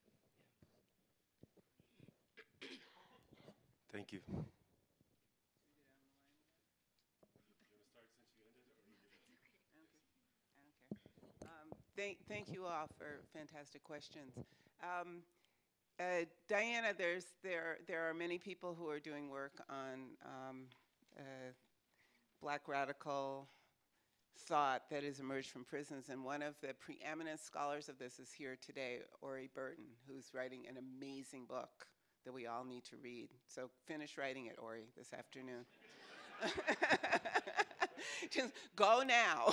Yeah. Thank you. Thank you all for fantastic questions. Diana, there are many people who are doing work on Black radical thought that has emerged from prisons, and one of the preeminent scholars of this is here today, Avery Gordon, who's writing an amazing book that we all need to read. So finish writing it, Ori, this afternoon. Just go now.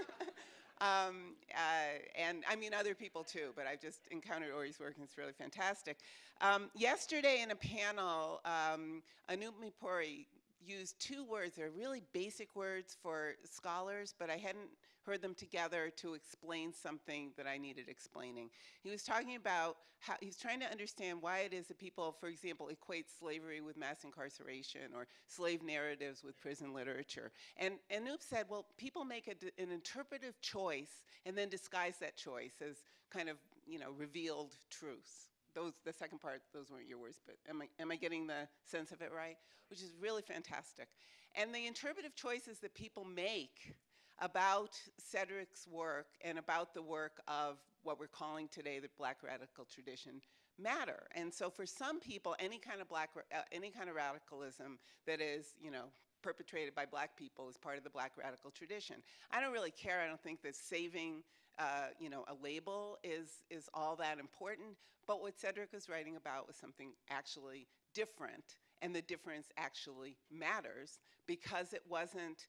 And I mean other people too, but I've just encountered Ori's work and it's really fantastic. Yesterday in a panel, Anoop Mipori used two words. They're really basic words for scholars, but I hadn't heard them together to explain something that I needed explaining. He was talking about how he's trying to understand why it is that people, for example, equate slavery with mass incarceration or slave narratives with prison literature. And Anoop said, well, people make an interpretive choice and then disguise that choice as kind of, revealed truths. The second part, those weren't your words, but am I getting the sense of it right? Which is really fantastic. And the interpretive choices that people make about Cedric's work and about the work of what we're calling today the Black radical tradition matter. And so for some people, any kind of radicalism that is, perpetrated by Black people is part of the Black radical tradition. I don't really care. I don't think that saving a label is all that important. But what Cedric was writing about was something actually different, and the difference actually matters because it wasn't,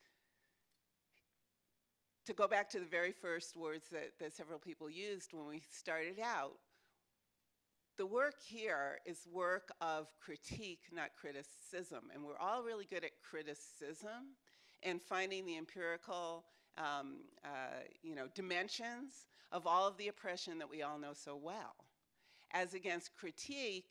to go back to the very first words that several people used when we started out, the work here is work of critique, not criticism. And we're all really good at criticism and finding the empirical dimensions of all of the oppression that we all know so well. As against critique,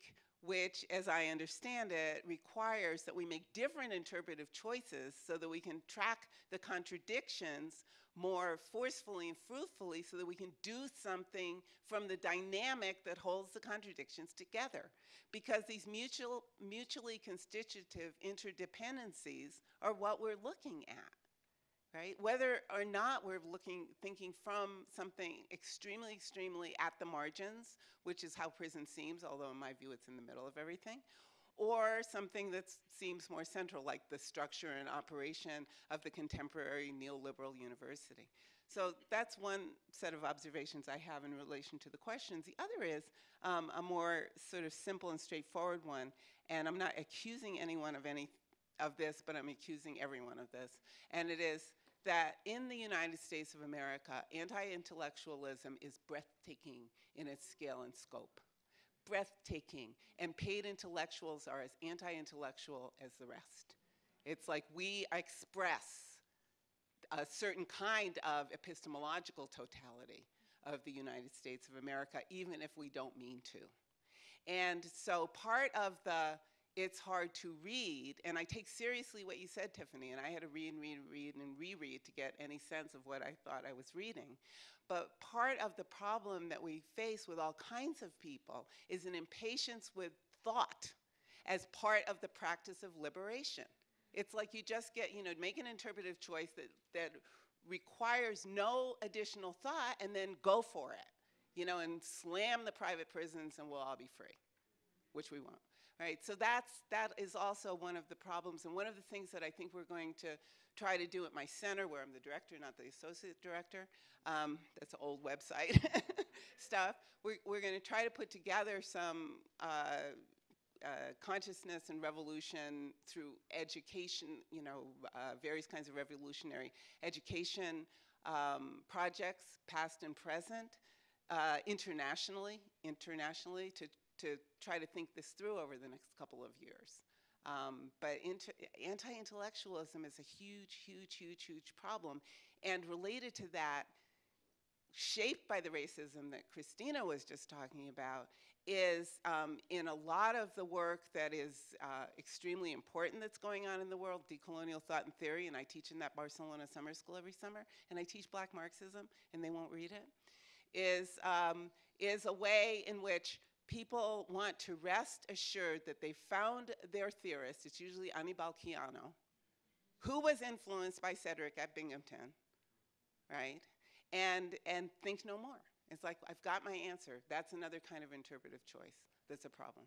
which, as I understand it, requires that we make different interpretive choices so that we can track the contradictions more forcefully and fruitfully so that we can do something from the dynamic that holds the contradictions together. Because these mutually constitutive interdependencies are what we're looking at, right? Whether or not we're thinking from something extremely at the margins, which is how prison seems, although in my view it's in the middle of everything, or something that seems more central, like the structure and operation of the contemporary neoliberal university. So that's one set of observations I have in relation to the questions. The other is a more sort of simple and straightforward one, and I'm not accusing anyone of any of this, but I'm accusing everyone of this, and it is that in the United States of America, anti-intellectualism is breathtaking in its scale and scope. Breathtaking, and paid intellectuals are as anti-intellectual as the rest. It's like we express a certain kind of epistemological totality of the United States of America, even if we don't mean to. And so part of the it's hard to read, and I take seriously what you said, Tiffany, and I had to read and reread to get any sense of what I thought I was reading. But part of the problem that we face with all kinds of people is an impatience with thought as part of the practice of liberation. It's like you just get, make an interpretive choice that requires no additional thought and then go for it, and slam the private prisons and we'll all be free, which we won't. Right, so that is also one of the problems, and one of the things that I think we're going to try to do at my center, where I'm the director, not the associate director. That's an old website stuff. We're going to try to put together some consciousness and revolution through education, various kinds of revolutionary education projects, past and present, internationally to try to think this through over the next couple of years. But anti-intellectualism is a huge problem. And related to that, shaped by the racism that Christina was just talking about, is in a lot of the work that is extremely important that's going on in the world, decolonial thought and theory, and I teach in that Barcelona summer school every summer, and I teach Black Marxism, and they won't read it, is a way in which people want to rest assured that they found their theorist, it's usually Anibal Quijano, who was influenced by Cedric at Binghamton, right? And think no more. It's like, I've got my answer. That's another kind of interpretive choice that's a problem.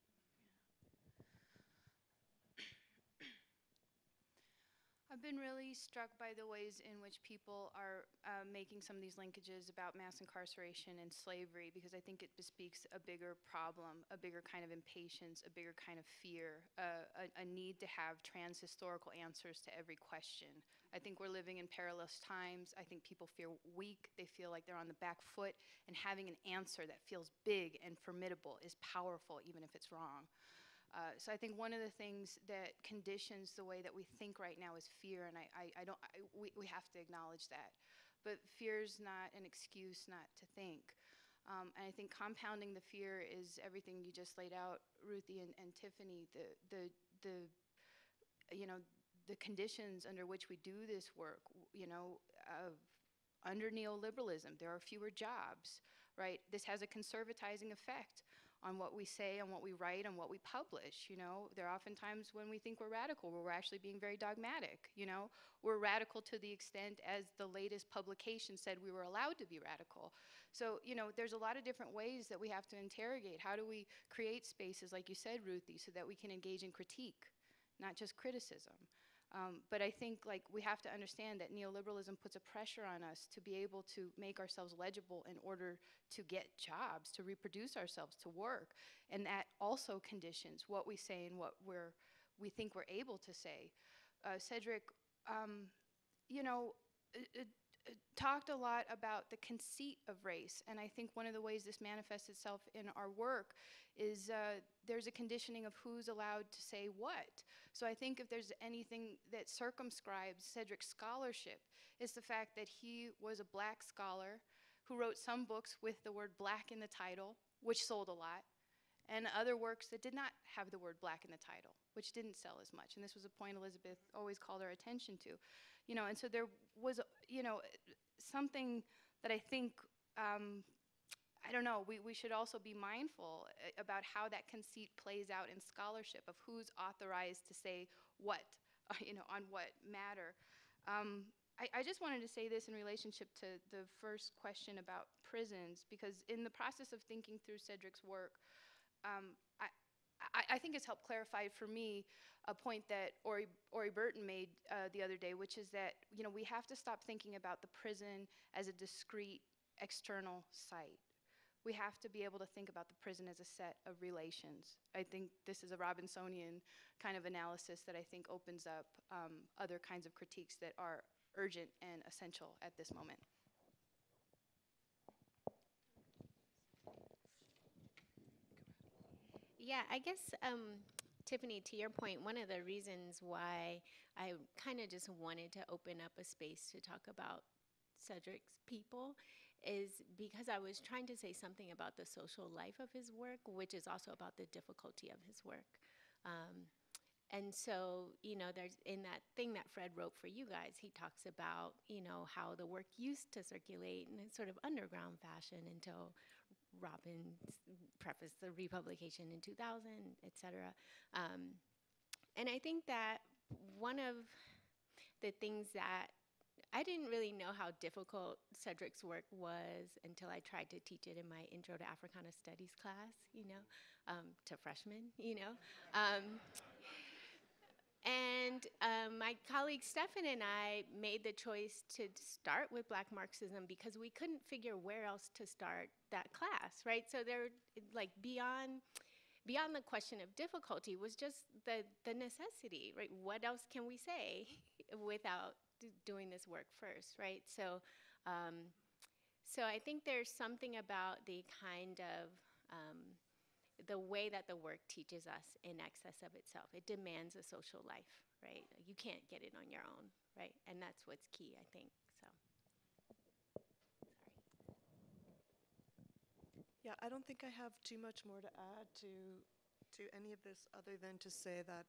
I've been really struck by the ways in which people are making some of these linkages about mass incarceration and slavery, because I think it bespeaks a bigger problem, a bigger kind of impatience, a bigger kind of fear, a need to have trans-historical answers to every question. I think we're living in perilous times. I think people feel weak. They feel like they're on the back foot, and having an answer that feels big and formidable is powerful, even if it's wrong. So I think one of the things that conditions the way that we think right now is fear, and we have to acknowledge that. But fear's not an excuse not to think. And I think compounding the fear is everything you just laid out, Ruthie and Tiffany. The conditions under which we do this work, under neoliberalism, there are fewer jobs, right? This has a conservatizing effect on what we say and what we write and what we publish. There are often times when we think we're radical, where we're actually being very dogmatic. We're radical to the extent as the latest publication said we were allowed to be radical. So there's a lot of different ways that we have to interrogate. How do we create spaces, like you said, Ruthie, so that we can engage in critique, not just criticism? But I think we have to understand that neoliberalism puts a pressure on us to be able to make ourselves legible in order to get jobs, to reproduce ourselves, to work. And that also conditions what we say and what we think we're able to say. Cedric, talked a lot about the conceit of race, and I think one of the ways this manifests itself in our work is there's a conditioning of who's allowed to say what. So I think if there's anything that circumscribes Cedric's scholarship, it's the fact that he was a Black scholar who wrote some books with the word Black in the title, which sold a lot, and other works that did not have the word black in the title, which didn't sell as much. And this was a point Elizabeth always called our attention to. And so there was, something that I think, I don't know, we should also be mindful about how that conceit plays out in scholarship of who's authorized to say what, on what matter. I just wanted to say this in relationship to the first question about prisons, because in the process of thinking through Cedric's work, I think it's helped clarify for me a point that Ori Burton made the other day, which is that we have to stop thinking about the prison as a discrete external site. We have to be able to think about the prison as a set of relations. I think this is a Robinsonian kind of analysis that I think opens up other kinds of critiques that are urgent and essential at this moment. Yeah, I guess, Tiffany, to your point, one of the reasons why I kind of just wanted to open up a space to talk about Cedric's people is because I was trying to say something about the social life of his work, which is also about the difficulty of his work. And so, there's in that thing that Fred wrote for you guys, he talks about, how the work used to circulate in a sort of underground fashion until Robin prefaced the republication in 2000, et cetera. And I think that one of the things that I didn't really know how difficult Cedric's work was until I tried to teach it in my Intro to Africana Studies class, to freshmen, And my colleague Stefan and I made the choice to start with Black Marxism because we couldn't figure where else to start that class, right? So there, like, beyond the question of difficulty was just the necessity, right? What else can we say without doing this work first, right? So, so I think there's something about the kind of the way that the work teaches us in excess of itself. It demands a social life, right? You can't get it on your own, right? And that's what's key, I think, so. Sorry. Yeah, I don't think I have too much more to add to any of this other than to say that,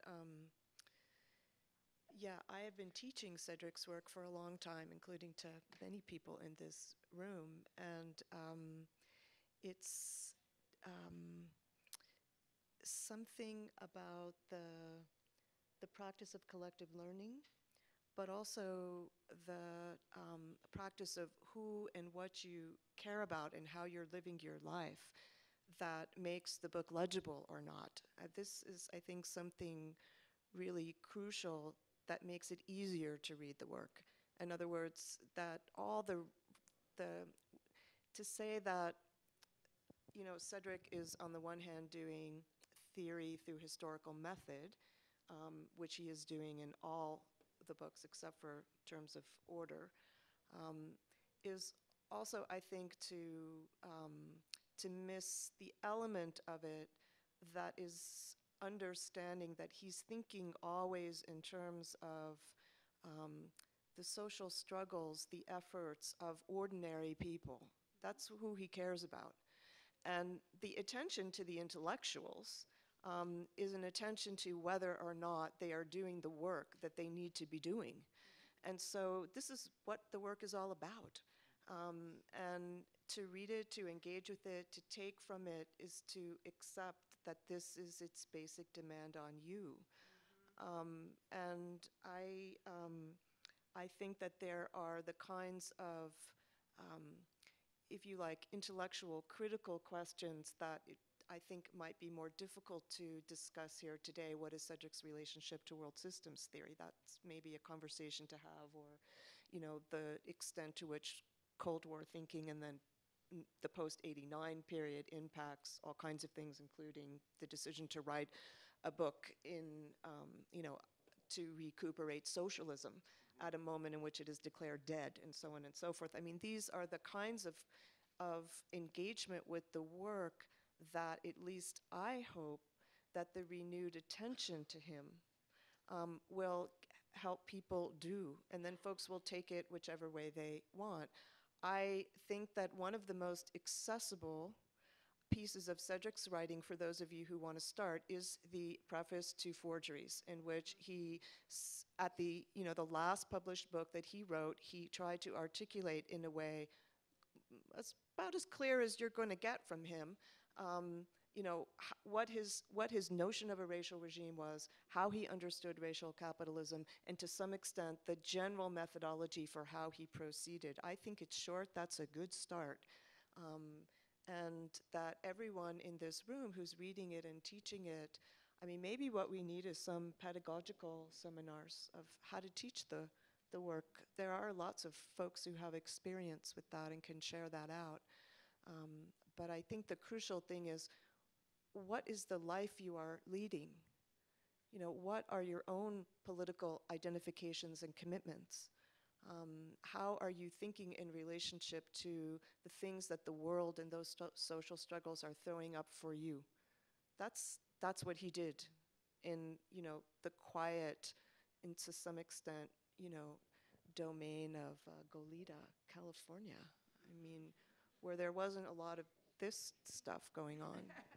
yeah, I have been teaching Cedric's work for a long time, including to many people in this room, and it's something about the practice of collective learning, but also the practice of who and what you care about and how you're living your life that makes the book legible or not. This is, I think, something really crucial that makes it easier to read the work. In other words, that all to say that, Cedric is on the one hand doing theory through historical method, which he is doing in all the books except for terms of order, is also, I think, to miss the element of it that is understanding that he's thinking always in terms of the social struggles, the efforts of ordinary people. That's who he cares about. And the attention to the intellectuals is an attention to whether or not they are doing the work that they need to be doing. And so this is what the work is all about. And to read it, to engage with it, to take from it is to accept that this is its basic demand on you. And I think that there are the kinds of, if you like, intellectual, critical questions that I think might be more difficult to discuss here today. What is Cedric's relationship to world systems theory? That's maybe a conversation to have, or, the extent to which Cold War thinking and then the post-'89 period impacts all kinds of things, including the decision to write a book in, to recuperate socialism at a moment in which it is declared dead, and so on and so forth. I mean, these are the kinds of engagement with the work that at least I hope that the renewed attention to him will help people do, and then folks will take it whichever way they want. I think that one of the most accessible pieces of Cedric's writing, for those of you who want to start, is the preface to Forgeries, in which he, at the, the last published book that he wrote, he tried to articulate in a way about as clear as you're going to get from him, what his notion of a racial regime was, how he understood racial capitalism, and to some extent the general methodology for how he proceeded. I think it's short. That's a good start. And that everyone in this room who's reading it and teaching it, I mean, maybe what we need is some pedagogical seminars of how to teach the work. There are lots of folks who have experience with that and can share that out. But I think the crucial thing is, what is the life you are leading? What are your own political identifications and commitments? How are you thinking in relationship to the things that the world and those social struggles are throwing up for you? That's what he did in, the quiet, and to some extent, domain of Goleta, California. I mean, where there wasn't a lot of this stuff going on.